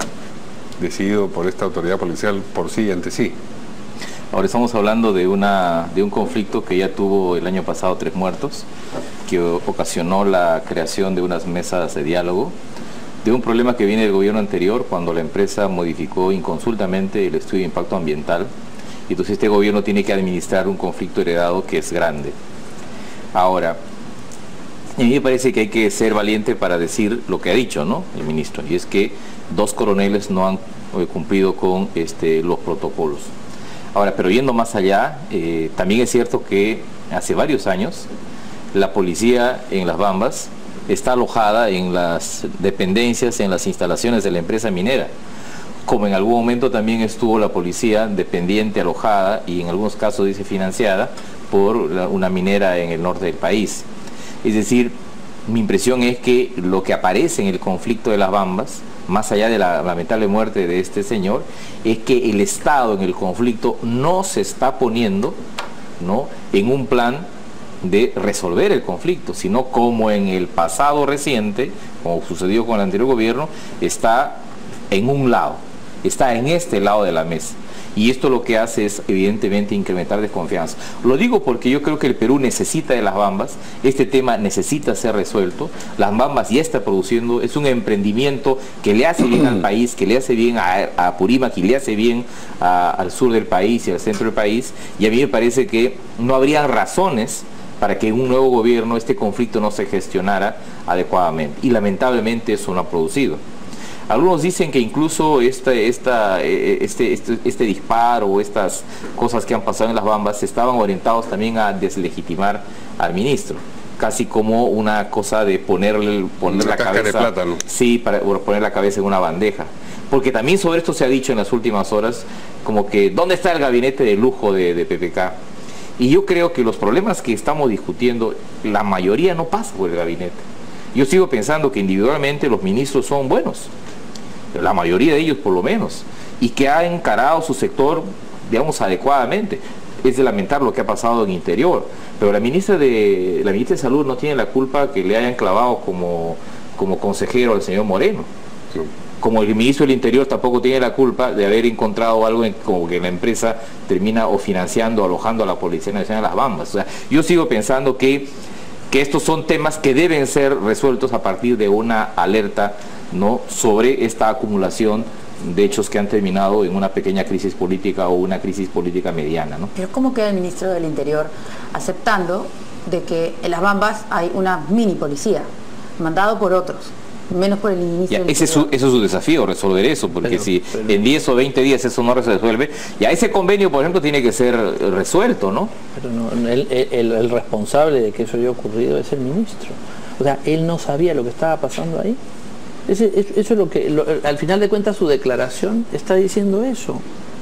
decidido por esta autoridad policial por sí y ante sí. Ahora estamos hablando de un conflicto que ya tuvo el año pasado 3 muertos, que ocasionó la creación de unas mesas de diálogo, de un problema que viene del gobierno anterior cuando la empresa modificó inconsultamente el estudio de impacto ambiental, y entonces este gobierno tiene que administrar un conflicto heredado que es grande. Ahora, a mí me parece que hay que ser valiente para decir lo que ha dicho, ¿no?, el ministro, y es que 2 coroneles no han cumplido con los protocolos. Ahora, pero yendo más allá, también es cierto que hace varios años la policía en Las Bambas está alojada en las dependencias, en las instalaciones de la empresa minera, como en algún momento también estuvo la policía dependiente, alojada y en algunos casos dice financiada por una minera en el norte del país. Es decir, mi impresión es que lo que aparece en el conflicto de Las Bambas, más allá de la lamentable muerte de este señor, es que el Estado en el conflicto no se está poniendo, ¿no?, en un plan de resolver el conflicto, sino como en el pasado reciente, como sucedió con el anterior gobierno, está en un lado, está en este lado de la mesa. Y esto lo que hace es evidentemente incrementar desconfianza. Lo digo porque yo creo que el Perú necesita de Las Bambas, este tema necesita ser resuelto. Las Bambas ya está produciendo, es un emprendimiento que le hace bien al país, que le hace bien a Apurímac, y le hace bien al sur del país y al centro del país, y a mí me parece que no habría razones para que en un nuevo gobierno este conflicto no se gestionara adecuadamente, y lamentablemente eso no ha producido. Algunos dicen que incluso este disparo o estas cosas que han pasado en Las Bambas estaban orientados también a deslegitimar al ministro, casi como una cosa de poner la cabeza de plátano. Sí, para poner la cabeza en una bandeja. Porque también sobre esto se ha dicho en las últimas horas, como que ¿dónde está el gabinete de lujo de PPK? Y yo creo que los problemas que estamos discutiendo, la mayoría no pasa por el gabinete. Yo sigo pensando que individualmente los ministros son buenos, la mayoría de ellos por lo menos, y que ha encarado su sector, digamos, adecuadamente. Es de lamentar lo que ha pasado en Interior, pero la ministra de Salud no tiene la culpa que le hayan clavado como consejero al señor Moreno. Sí. Como el ministro del Interior tampoco tiene la culpa de haber encontrado algo como que la empresa termina o financiando, alojando a la Policía Nacional de Las Bambas. O sea, yo sigo pensando que estos son temas que deben ser resueltos a partir de una alerta, ¿no?, sobre esta acumulación de hechos que han terminado en una pequeña crisis política o una crisis política mediana, ¿no? Pero ¿cómo queda el ministro del Interior aceptando de que en Las Bambas hay una mini policía mandado por otros, menos por el ministro del Interior? Eso es su desafío, resolver eso, porque si en 10 o 20 días eso no se resuelve, ya ese convenio, por ejemplo, tiene que ser resuelto, ¿no? Pero no, el responsable de que eso haya ocurrido es el ministro. O sea, él no sabía lo que estaba pasando ahí. Eso es lo que, al final de cuentas, su declaración está diciendo eso.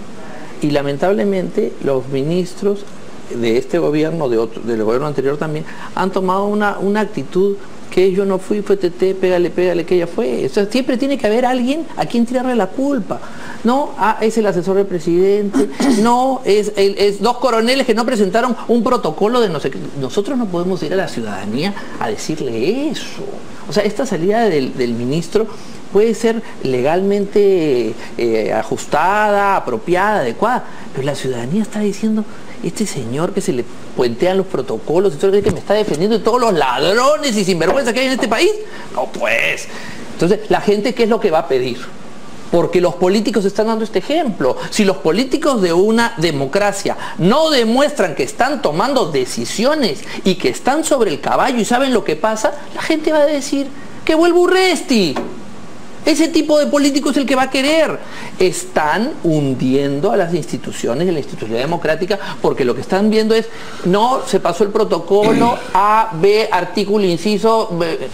Y lamentablemente los ministros de este gobierno, del gobierno anterior también, han tomado una actitud que yo no fui, fue TT, pégale, que ella fue. O sea, siempre tiene que haber alguien a quien tirarle la culpa. No, es el asesor del presidente, no, es 2 coroneles que no presentaron un protocolo de no sé qué. Nosotros no podemos ir a la ciudadanía a decirle eso. O sea, esta salida del ministro puede ser legalmente ajustada, apropiada, adecuada, pero la ciudadanía está diciendo, este señor que se le puentean los protocolos, que me está defendiendo de todos los ladrones y sinvergüenza que hay en este país. No, pues. Entonces, la gente, ¿qué es lo que va a pedir? Porque los políticos están dando este ejemplo. Si los políticos de una democracia no demuestran que están tomando decisiones y que están sobre el caballo y saben lo que pasa, la gente va a decir que vuelva Urresti. Ese tipo de político es el que va a querer. Están hundiendo a las instituciones y a la institucionalidad democrática, porque lo que están viendo es, no se pasó el protocolo A, B, artículo, inciso,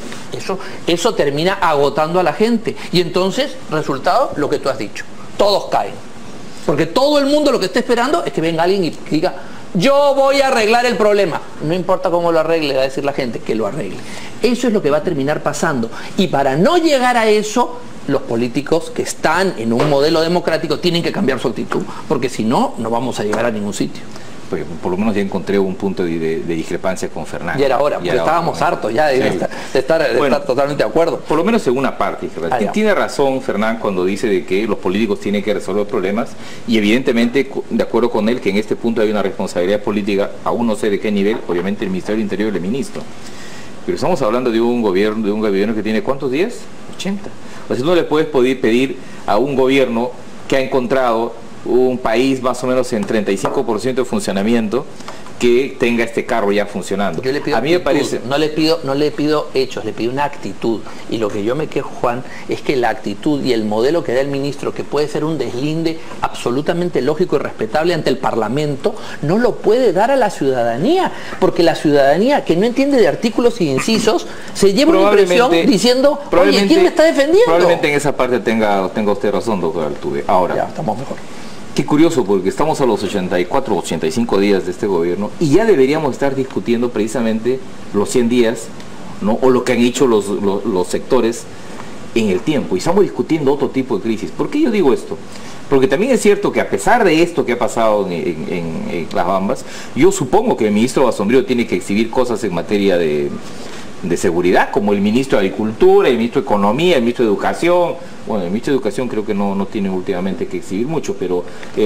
eso termina agotando a la gente. Y entonces, resultado, lo que tú has dicho, todos caen. Porque todo el mundo lo que está esperando es que venga alguien y diga, yo voy a arreglar el problema. No importa cómo lo arregle, va a decir la gente, que lo arregle. Eso es lo que va a terminar pasando. Y para no llegar a eso, los políticos que están en un modelo democrático tienen que cambiar su actitud, porque si no, no vamos a llegar a ningún sitio. Pues por lo menos ya encontré un punto de discrepancia con Fernando. Ya era hora, porque estábamos hartos ya de estar totalmente de acuerdo. Por lo menos en una parte. Tiene razón Fernán cuando dice de que los políticos tienen que resolver problemas, y evidentemente de acuerdo con él que en este punto hay una responsabilidad política, aún no sé de qué nivel, obviamente el Ministerio del Interior y el ministro. Pero estamos hablando de un gobierno que tiene ¿cuántos días? 80. O sea, no le puedes pedir a un gobierno que ha encontrado un país más o menos en 35% de funcionamiento que tenga este carro ya funcionando. Yo le pido a mí actitud, me parece... no le pido hechos, le pido una actitud. Y lo que yo me quejo, Juan, es que la actitud y el modelo que da el ministro, que puede ser un deslinde absolutamente lógico y respetable ante el Parlamento, no lo puede dar a la ciudadanía, porque la ciudadanía que no entiende de artículos y incisos se lleva una impresión diciendo, oye, ¿quién me está defendiendo? Probablemente en esa parte tenga usted razón, doctor Altuve. Ahora, ya, estamos mejor. Qué curioso, porque estamos a los 84, 85 días de este gobierno y ya deberíamos estar discutiendo precisamente los 100 días, ¿no? O lo que han hecho los sectores en el tiempo. Y estamos discutiendo otro tipo de crisis. ¿Por qué yo digo esto? Porque también es cierto que a pesar de esto que ha pasado en Las Bambas, yo supongo que el ministro Basombrío tiene que exhibir cosas en materia de seguridad, como el ministro de Agricultura, el ministro de Economía, el ministro de Educación. Bueno, el ministro de Educación creo que no tiene últimamente que exhibir mucho, pero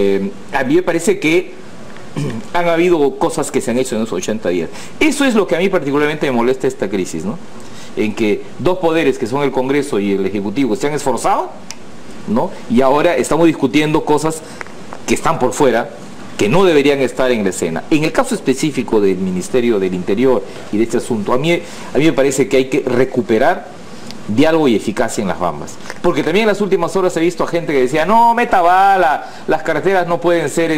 a mí me parece que han habido cosas que se han hecho en esos 80 días. Eso es lo que a mí particularmente me molesta esta crisis, ¿no? En que dos poderes que son el Congreso y el Ejecutivo se han esforzado, ¿no? Y ahora estamos discutiendo cosas que están por fuera, que no deberían estar en la escena. En el caso específico del Ministerio del Interior y de este asunto, a mí me parece que hay que recuperar diálogo y eficacia en Las Bambas. Porque también en las últimas horas he visto a gente que decía, no, meta bala, las carreteras no pueden ser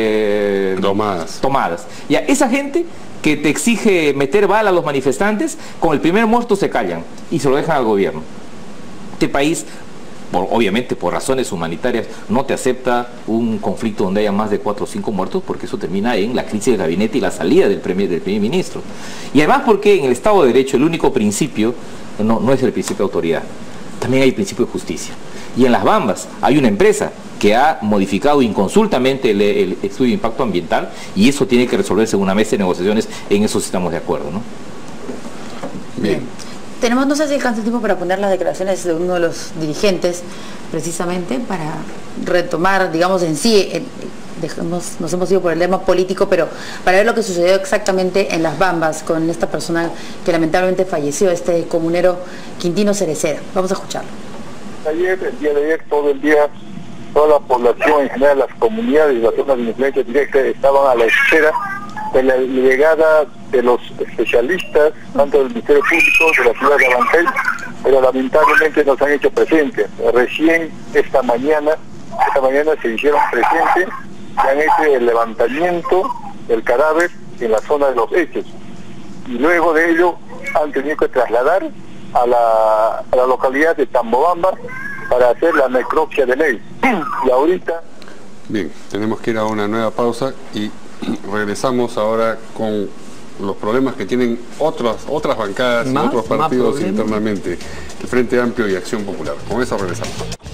tomadas. Ya, esa gente que te exige meter bala a los manifestantes, con el primer muerto se callan y se lo dejan al gobierno. Este país, obviamente por razones humanitarias, no te acepta un conflicto donde haya más de 4 o 5 muertos, porque eso termina en la crisis del gabinete y la salida del primer ministro. Y además porque en el Estado de Derecho el único principio no es el principio de autoridad, también hay el principio de justicia. Y en Las Bambas hay una empresa que ha modificado inconsultamente el estudio de impacto ambiental, y eso tiene que resolverse en una mesa de negociaciones. En eso estamos de acuerdo, ¿no? Bien. Tenemos, no sé si alcanza el tiempo para poner las declaraciones de uno de los dirigentes, precisamente para retomar, digamos, en sí, nos hemos ido por el tema político, pero para ver lo que sucedió exactamente en Las Bambas con esta persona que lamentablemente falleció, este comunero Quintino Cereceda. Vamos a escucharlo. El día de ayer, todo el día, toda la población, en general las comunidades y las zonas de influencia directa estaban a la espera de la llegada de los especialistas, tanto del Ministerio Público, de la ciudad de Abancay, pero lamentablemente no se han hecho presentes. Recién esta mañana se hicieron presentes y han hecho el levantamiento del cadáver en la zona de los hechos. Y luego de ello han tenido que trasladar a la localidad de Tambobamba para hacer la necropsia de ley. Y ahorita... Bien, tenemos que ir a una nueva pausa y regresamos ahora con los problemas que tienen otras bancadas y otros partidos internamente, el Frente Amplio y Acción Popular. Con eso regresamos.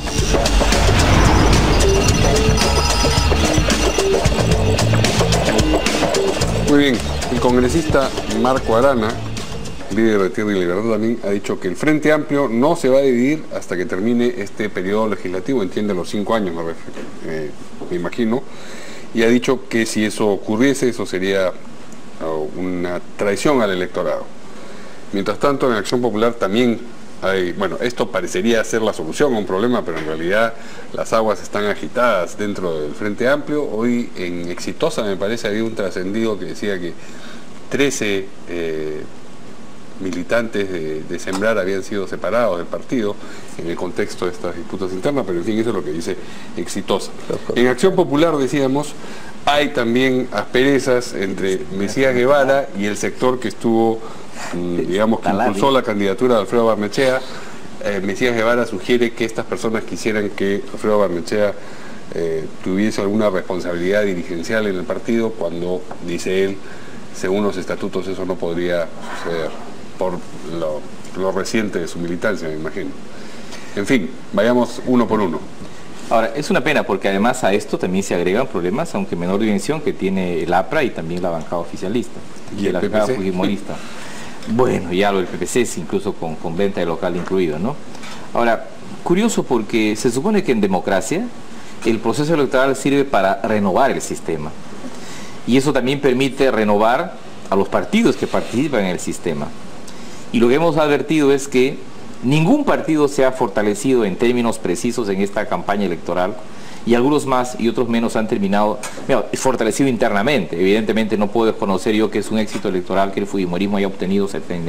Muy bien, el congresista Marco Arana, líder de Tierra y Libertad, también ha dicho que el Frente Amplio no se va a dividir hasta que termine este periodo legislativo, entiende los 5 años, me imagino, y ha dicho que si eso ocurriese, eso sería una traición al electorado. Mientras tanto, en Acción Popular también hay, bueno, esto parecería ser la solución a un problema, pero en realidad las aguas están agitadas dentro del Frente Amplio. Hoy en Exitosa, me parece, había un trascendido que decía que 13 militantes de Sembrar habían sido separados del partido en el contexto de estas disputas internas, pero en fin, eso es lo que dice Exitosa. En Acción Popular, decíamos, hay también asperezas entre Mesías Guevara y el sector que estuvo, digamos, que impulsó la candidatura de Alfredo Barnechea. Mesías Guevara sugiere que estas personas quisieran que Alfredo Barnechea tuviese alguna responsabilidad dirigencial en el partido, cuando, dice él, según los estatutos eso no podría suceder, por lo reciente de su militancia, me imagino. En fin, vayamos uno por uno. Ahora, es una pena porque además a esto también se agregan problemas, aunque menor dimensión, que tiene el APRA y también la bancada oficialista. ¿Y el la PPC? bancada fujimorista. Bueno, ya lo del PPC es incluso con venta de local incluido, ¿no? Ahora, curioso porque se supone que en democracia el proceso electoral sirve para renovar el sistema. Y eso también permite renovar a los partidos que participan en el sistema. Y lo que hemos advertido es que ningún partido se ha fortalecido en términos precisos en esta campaña electoral, y algunos más y otros menos han terminado fortalecido internamente. Evidentemente no puedo desconocer yo que es un éxito electoral que el fujimorismo haya obtenido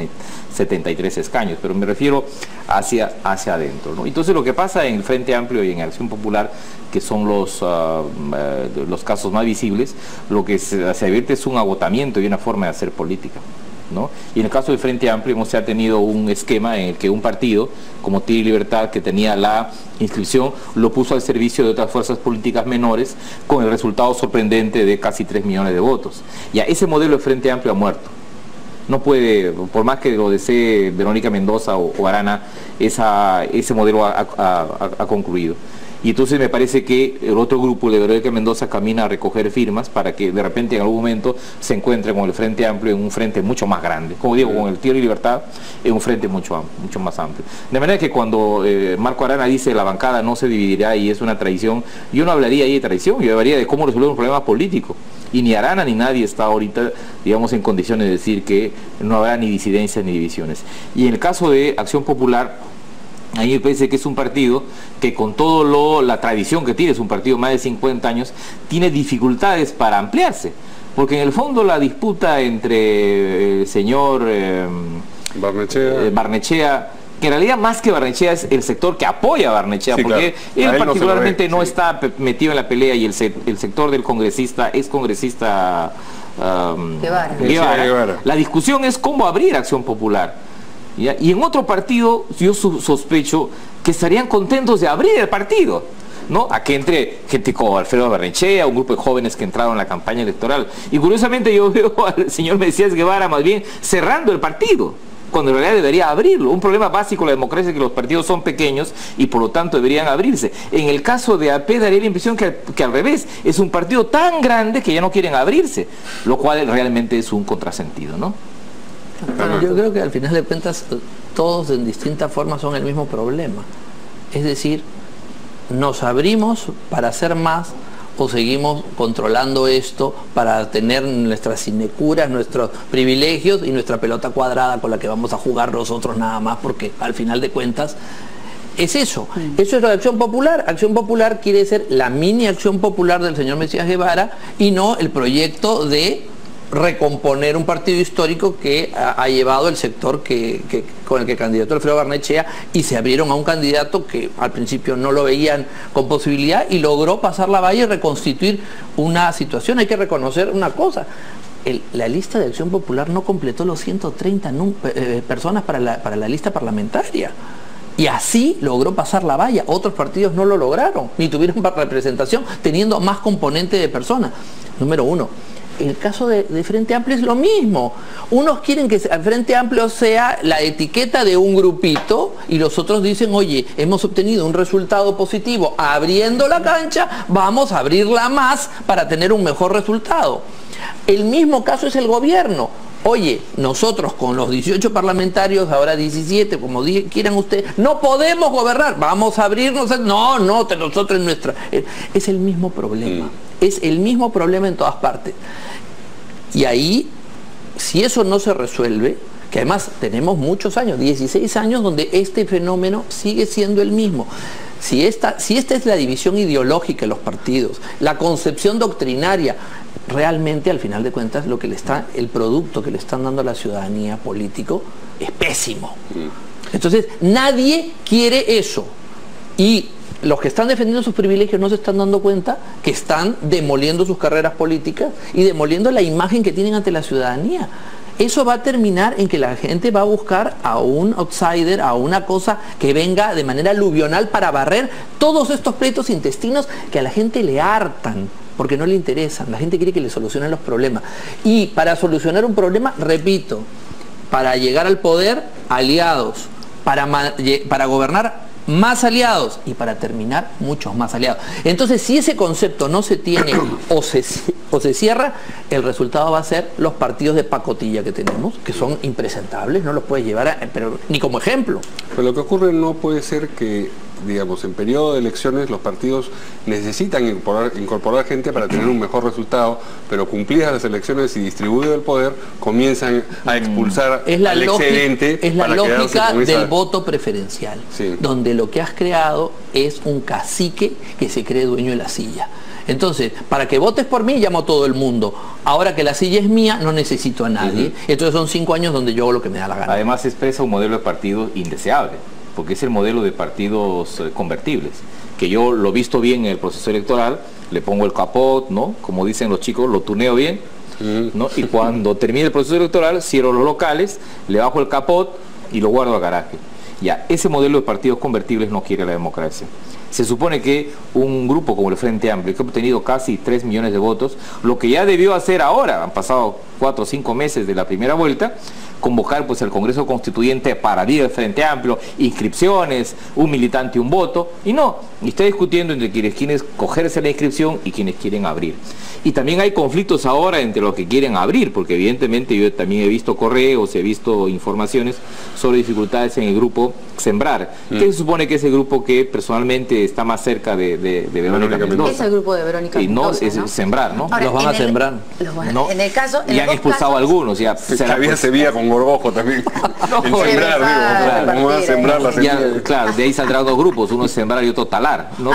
73 escaños, pero me refiero hacia adentro, ¿no? Entonces lo que pasa en el Frente Amplio y en Acción Popular, que son los casos más visibles, lo que se advierte es un agotamiento y una forma de hacer política, ¿no? Y en el caso del Frente Amplio se ha tenido un esquema en el que un partido como Tira y Libertad, que tenía la inscripción, lo puso al servicio de otras fuerzas políticas menores, con el resultado sorprendente de casi 3 millones de votos. Ya ese modelo de Frente Amplio ha muerto. No puede, por más que lo desee Verónica Mendoza o Arana, ese modelo ha concluido. Y entonces me parece que el otro grupo de Verónica Mendoza camina a recoger firmas para que de repente en algún momento se encuentre con el Frente Amplio en un frente mucho más grande. Como digo, con el Tira y Libertad en un frente mucho más amplio. De manera que cuando Marco Arana dice la bancada no se dividirá y es una traición, yo no hablaría ahí de traición, yo hablaría de cómo resolver un problema político. Y ni Arana ni nadie está ahorita, digamos, en condiciones de decir que no habrá ni disidencias ni divisiones. Y en el caso de Acción Popular, a mí me parece que es un partido que, con toda la tradición que tiene, es un partido más de 50 años, tiene dificultades para ampliarse, porque en el fondo la disputa entre el señor Barnechea, que en realidad más que Barnechea es el sector que apoya a Barnechea, sí, porque claro, él particularmente no está metido en la pelea, y el sector del congresista, excongresista Guevara. La discusión es cómo abrir Acción Popular. ¿Ya? Y en otro partido yo sospecho que estarían contentos de abrir el partido, ¿no? A que entre gente como Alfredo Barnechea, un grupo de jóvenes que entraron en la campaña electoral. Y curiosamente yo veo al señor Mesías Guevara más bien cerrando el partido, cuando en realidad debería abrirlo. Un problema básico de la democracia es que los partidos son pequeños y por lo tanto deberían abrirse. En el caso de AP daría la impresión que al revés, es un partido tan grande que ya no quieren abrirse, lo cual realmente es un contrasentido, ¿no? Yo creo que al final de cuentas todos en distintas formas son el mismo problema. Es decir, nos abrimos para hacer más o seguimos controlando esto para tener nuestras sinecuras, nuestros privilegios y nuestra pelota cuadrada con la que vamos a jugar nosotros nada más, porque al final de cuentas es eso. Eso es lo de Acción Popular. Acción Popular quiere ser la mini Acción Popular del señor Mesías Guevara y no el proyecto de recomponer un partido histórico que ha llevado el sector con el que candidató Alfredo Barnechea, y se abrieron a un candidato que al principio no lo veían con posibilidad y logró pasar la valla y reconstituir una situación. Hay que reconocer una cosa: la lista de Acción Popular no completó los 130 personas para la lista parlamentaria. Y así logró pasar la valla. Otros partidos no lo lograron, ni tuvieron representación, teniendo más componente de personas. Número uno. El caso de Frente Amplio es lo mismo. Unos quieren que el Frente Amplio sea la etiqueta de un grupito y los otros dicen, oye, hemos obtenido un resultado positivo abriendo la cancha, vamos a abrirla más para tener un mejor resultado. El mismo caso es el gobierno. Oye, nosotros con los 18 parlamentarios, ahora 17, como quieran ustedes, no podemos gobernar, vamos a abrirnos. No, nosotros en nuestra... Es el mismo problema. Es el mismo problema en todas partes. Y ahí, si eso no se resuelve, que además tenemos muchos años, 16 años, donde este fenómeno sigue siendo el mismo. Si esta es la división ideológica de los partidos, la concepción doctrinaria, realmente al final de cuentas el producto que le están dando a la ciudadanía político es pésimo. Entonces nadie quiere eso, y los que están defendiendo sus privilegios no se están dando cuenta que están demoliendo sus carreras políticas y demoliendo la imagen que tienen ante la ciudadanía. eso va a terminar en que la gente va a buscar a un outsider, a una cosa que venga de manera aluvional para barrer todos estos pleitos intestinos que a la gente le hartan, porque no le interesan. La gente quiere que le solucionen los problemas. Y para solucionar un problema, repito, para llegar al poder, aliados. Para gobernar, más aliados, y para terminar, muchos más aliados. Entonces, si ese concepto no se tiene o se cierra, el resultado va a ser los partidos de pacotilla que tenemos, que son impresentables, no los puedes llevar pero ni como ejemplo. Pero lo que ocurre no puede ser que, digamos, en periodo de elecciones los partidos necesitan incorporar gente para tener un mejor resultado, pero cumplidas las elecciones y distribuido el poder, comienzan a expulsar al excedente. Es la lógica del voto preferencial, sí, donde lo que has creado es un cacique que se cree dueño de la silla. Entonces, para que votes por mí, llamo a todo el mundo. Ahora que la silla es mía, no necesito a nadie. Entonces son 5 años donde yo hago lo que me da la gana. Además expresa un modelo de partido indeseable, porque es el modelo de partidos convertibles, que yo lo he visto bien en el proceso electoral, le pongo el capot, ¿no? Como dicen los chicos, lo tuneo bien, ¿no? Y cuando termine el proceso electoral, cierro los locales, le bajo el capot y lo guardo al garaje. Ya, ese modelo de partidos convertibles no quiere la democracia. Se supone que un grupo como el Frente Amplio, que ha obtenido casi 3 millones de votos, lo que ya debió hacer ahora, han pasado 4 o 5 meses de la primera vuelta, convocar pues el Congreso Constituyente para abrir el Frente Amplio, inscripciones, un militante, un voto, y no, y está discutiendo entre quienes quieren cogerse la inscripción y quienes quieren abrir. Y también hay conflictos ahora entre los que quieren abrir, porque evidentemente yo también he visto correos, he visto informaciones sobre dificultades en el grupo Sembrar, que se supone que es el grupo que personalmente está más cerca de Verónica Mendoza. Es el grupo de Verónica Mendoza, es Sembrar, ¿no? Ahora, los van a sembrar. ¿No? En el caso... Y han expulsado a algunos. Ya, había Sevilla con Gorgojo también. Sembrar, digo, ¿cómo van a sembrar la semilla? Claro, de ahí saldrán 2 grupos, uno es Sembrar y otro Talar, ¿no?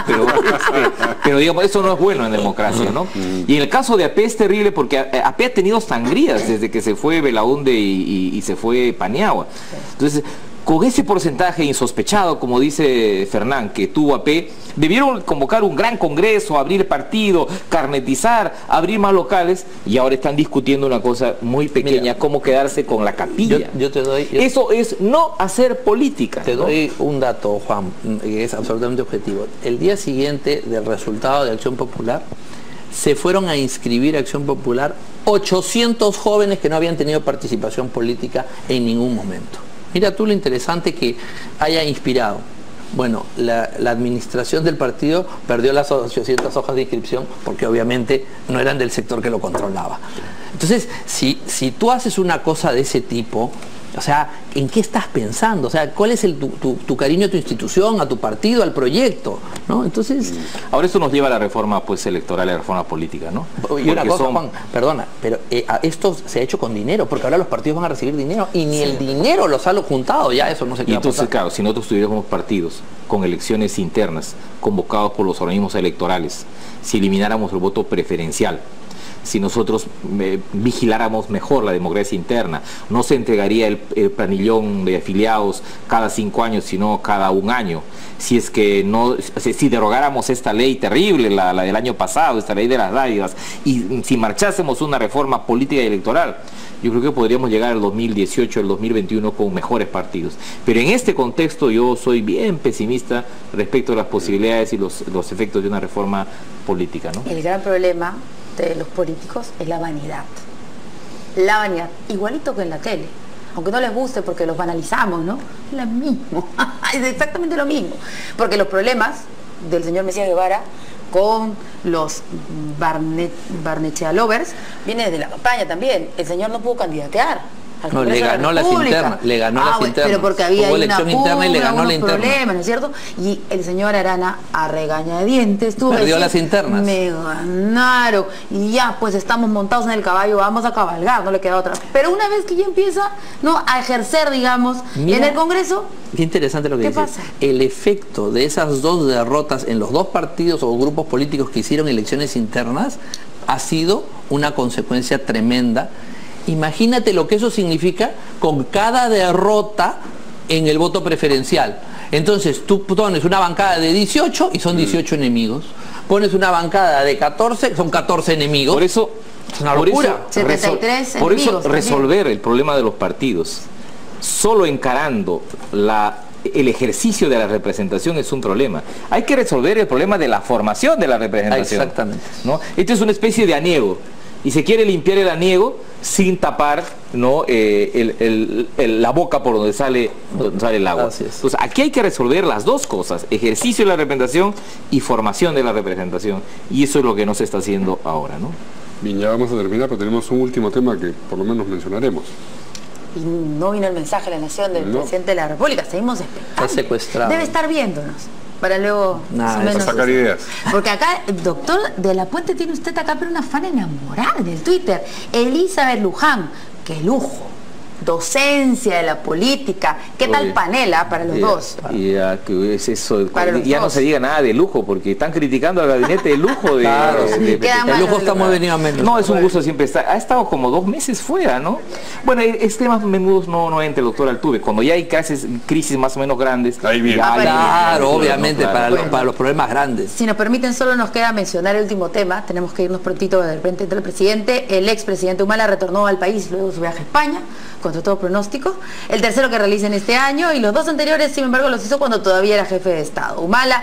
Pero digamos, eso no es bueno en democracia, ¿no? Y en el caso de AP es terrible porque AP ha tenido sangrías desde que se fue Belaunde y se fue Paniagua. Entonces, con ese porcentaje insospechado, como dice Fernán, que tuvo AP, debieron convocar un gran congreso, abrir partido, carnetizar, abrir más locales, y ahora están discutiendo una cosa muy pequeña. Mira, cómo quedarse con la capilla. Eso es no hacer política. Te doy un dato, Juan, que es absolutamente objetivo. El día siguiente del resultado de Acción Popular, se fueron a inscribir a Acción Popular 800 jóvenes que no habían tenido participación política en ningún momento. Mira tú lo interesante que haya inspirado. Bueno, la administración del partido perdió las 800 hojas de inscripción porque obviamente no eran del sector que lo controlaba. Entonces, si tú haces una cosa de ese tipo, o sea, ¿en qué estás pensando? O sea, ¿cuál es tu cariño a tu institución, a tu partido, al proyecto? ¿No? Entonces... Ahora esto nos lleva a la reforma pues electoral, a la reforma política, ¿no? Y una cosa, Juan, perdona, pero esto se ha hecho con dinero, porque ahora los partidos van a recibir dinero y ni el dinero los ha juntado, ya eso no se queda. Y entonces, claro, si nosotros tuviéramos partidos con elecciones internas, convocados por los organismos electorales, si elimináramos el voto preferencial, si nosotros vigiláramos mejor la democracia interna, no se entregaría el planillón de afiliados cada 5 años, sino cada 1 año. Si es que no, si derogáramos esta ley terrible, la del año pasado, esta ley de las dádivas, y si marchásemos una reforma política y electoral, yo creo que podríamos llegar al 2018, al 2021 con mejores partidos. Pero en este contexto yo soy bien pesimista respecto a las posibilidades y los efectos de una reforma política, ¿no? El gran problema de los políticos es la vanidad. La vanidad, igualito que en la tele. Aunque no les guste porque los banalizamos, ¿no? Es lo mismo, es exactamente lo mismo. Porque los problemas del señor Mesías Guevara con los Barnechea Lovers viene desde la campaña también. El señor no pudo candidatear. No, le ganó las internas, pero porque había elección interna y le ganó la interna. Problemas, ¿no es cierto? Y el señor Arana, a regañadientes, perdió las internas. Me ganaron. Y ya, pues estamos montados en el caballo, vamos a cabalgar, no le queda otra. Pero una vez que ya empieza, ¿no?, a ejercer, digamos, en el Congreso. Qué interesante lo que dices. ¿Qué pasa? El efecto de esas 2 derrotas en los 2 partidos o grupos políticos que hicieron elecciones internas ha sido una consecuencia tremenda. Imagínate lo que eso significa con cada derrota en el voto preferencial. Entonces tú pones una bancada de 18 y son 18 enemigos. Pones una bancada de 14, son 14 enemigos. Por eso Es una Por eso, locura. 73 por eso enemigos resolver el problema de los partidos solo encarando el ejercicio de la representación es un problema. Hay que resolver el problema de la formación de la representación. Exactamente. ¿No? Esto es una especie de aniego y se quiere limpiar el aniego sin tapar, ¿no? La boca por donde sale el agua. Así es. Entonces aquí hay que resolver las dos cosas, ejercicio de la representación y formación de la representación, y eso es lo que no se está haciendo ahora, ¿no? Bien, ya vamos a terminar, pero tenemos un último tema que por lo menos mencionaremos. Y no vino el mensaje de la nación del presidente de la República, seguimos esperando. Está secuestrado. Debe estar viéndonos, para luego Nada, más o menos, para sacar ideas. Porque acá, doctor de la Puente, tiene usted acá pero una fan enamorada del Twitter. Elizabeth Luján, qué lujo. Docencia de la política. ¿Qué tal Oye, panela para los dos? Y que es eso, Para los ya no dos. se diga nada de lujo, porque están criticando al gabinete de lujo de... Claro, sí. Queda mal El lujo los está muy lugares. venido a menos. No, es un gusto siempre estar. Ha estado como 2 meses fuera, ¿no? Bueno, este más menudo no entra el doctor Altuve. Cuando ya hay crisis más o menos grandes. Ahí viene. ya- Claro, obviamente, claro. para los problemas grandes. Si nos permiten, solo nos queda mencionar el último tema. Tenemos que irnos prontito de repente entre el presidente. El expresidente Humala retornó al país luego de su viaje a España, contra todo pronóstico. El tercero que realiza en este año, y los 2 anteriores, sin embargo, los hizo cuando todavía era jefe de Estado. Humala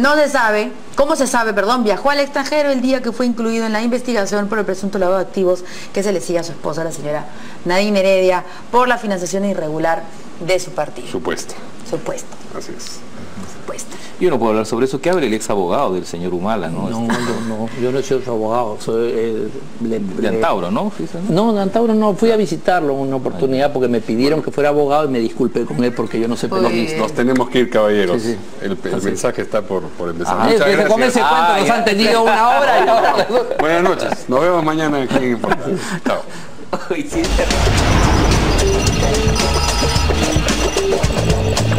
viajó al extranjero el día que fue incluido en la investigación por el presunto lavado de activos que se le sigue a su esposa, la señora Nadine Heredia, por la financiación irregular de su partido. Supuesto. Supuesto. Así es. Supuesto. Yo no puedo hablar sobre eso. ¿Qué hable el ex abogado del señor Humala, no? No, yo no soy su abogado, soy De Antauro, ¿no? No, de Antauro no, fui a visitarlo en una oportunidad porque me pidieron que fuera abogado y me disculpé con él porque yo no sé periodista. Nos tenemos que ir, caballeros. Sí, sí. El mensaje está por empezar. Ah, Muchas desde comer ese gracias. cuento nos han tenido 1 hora y ahora... Buenas noches. Nos vemos mañana aquí en Informe. Chao. Ay, sí.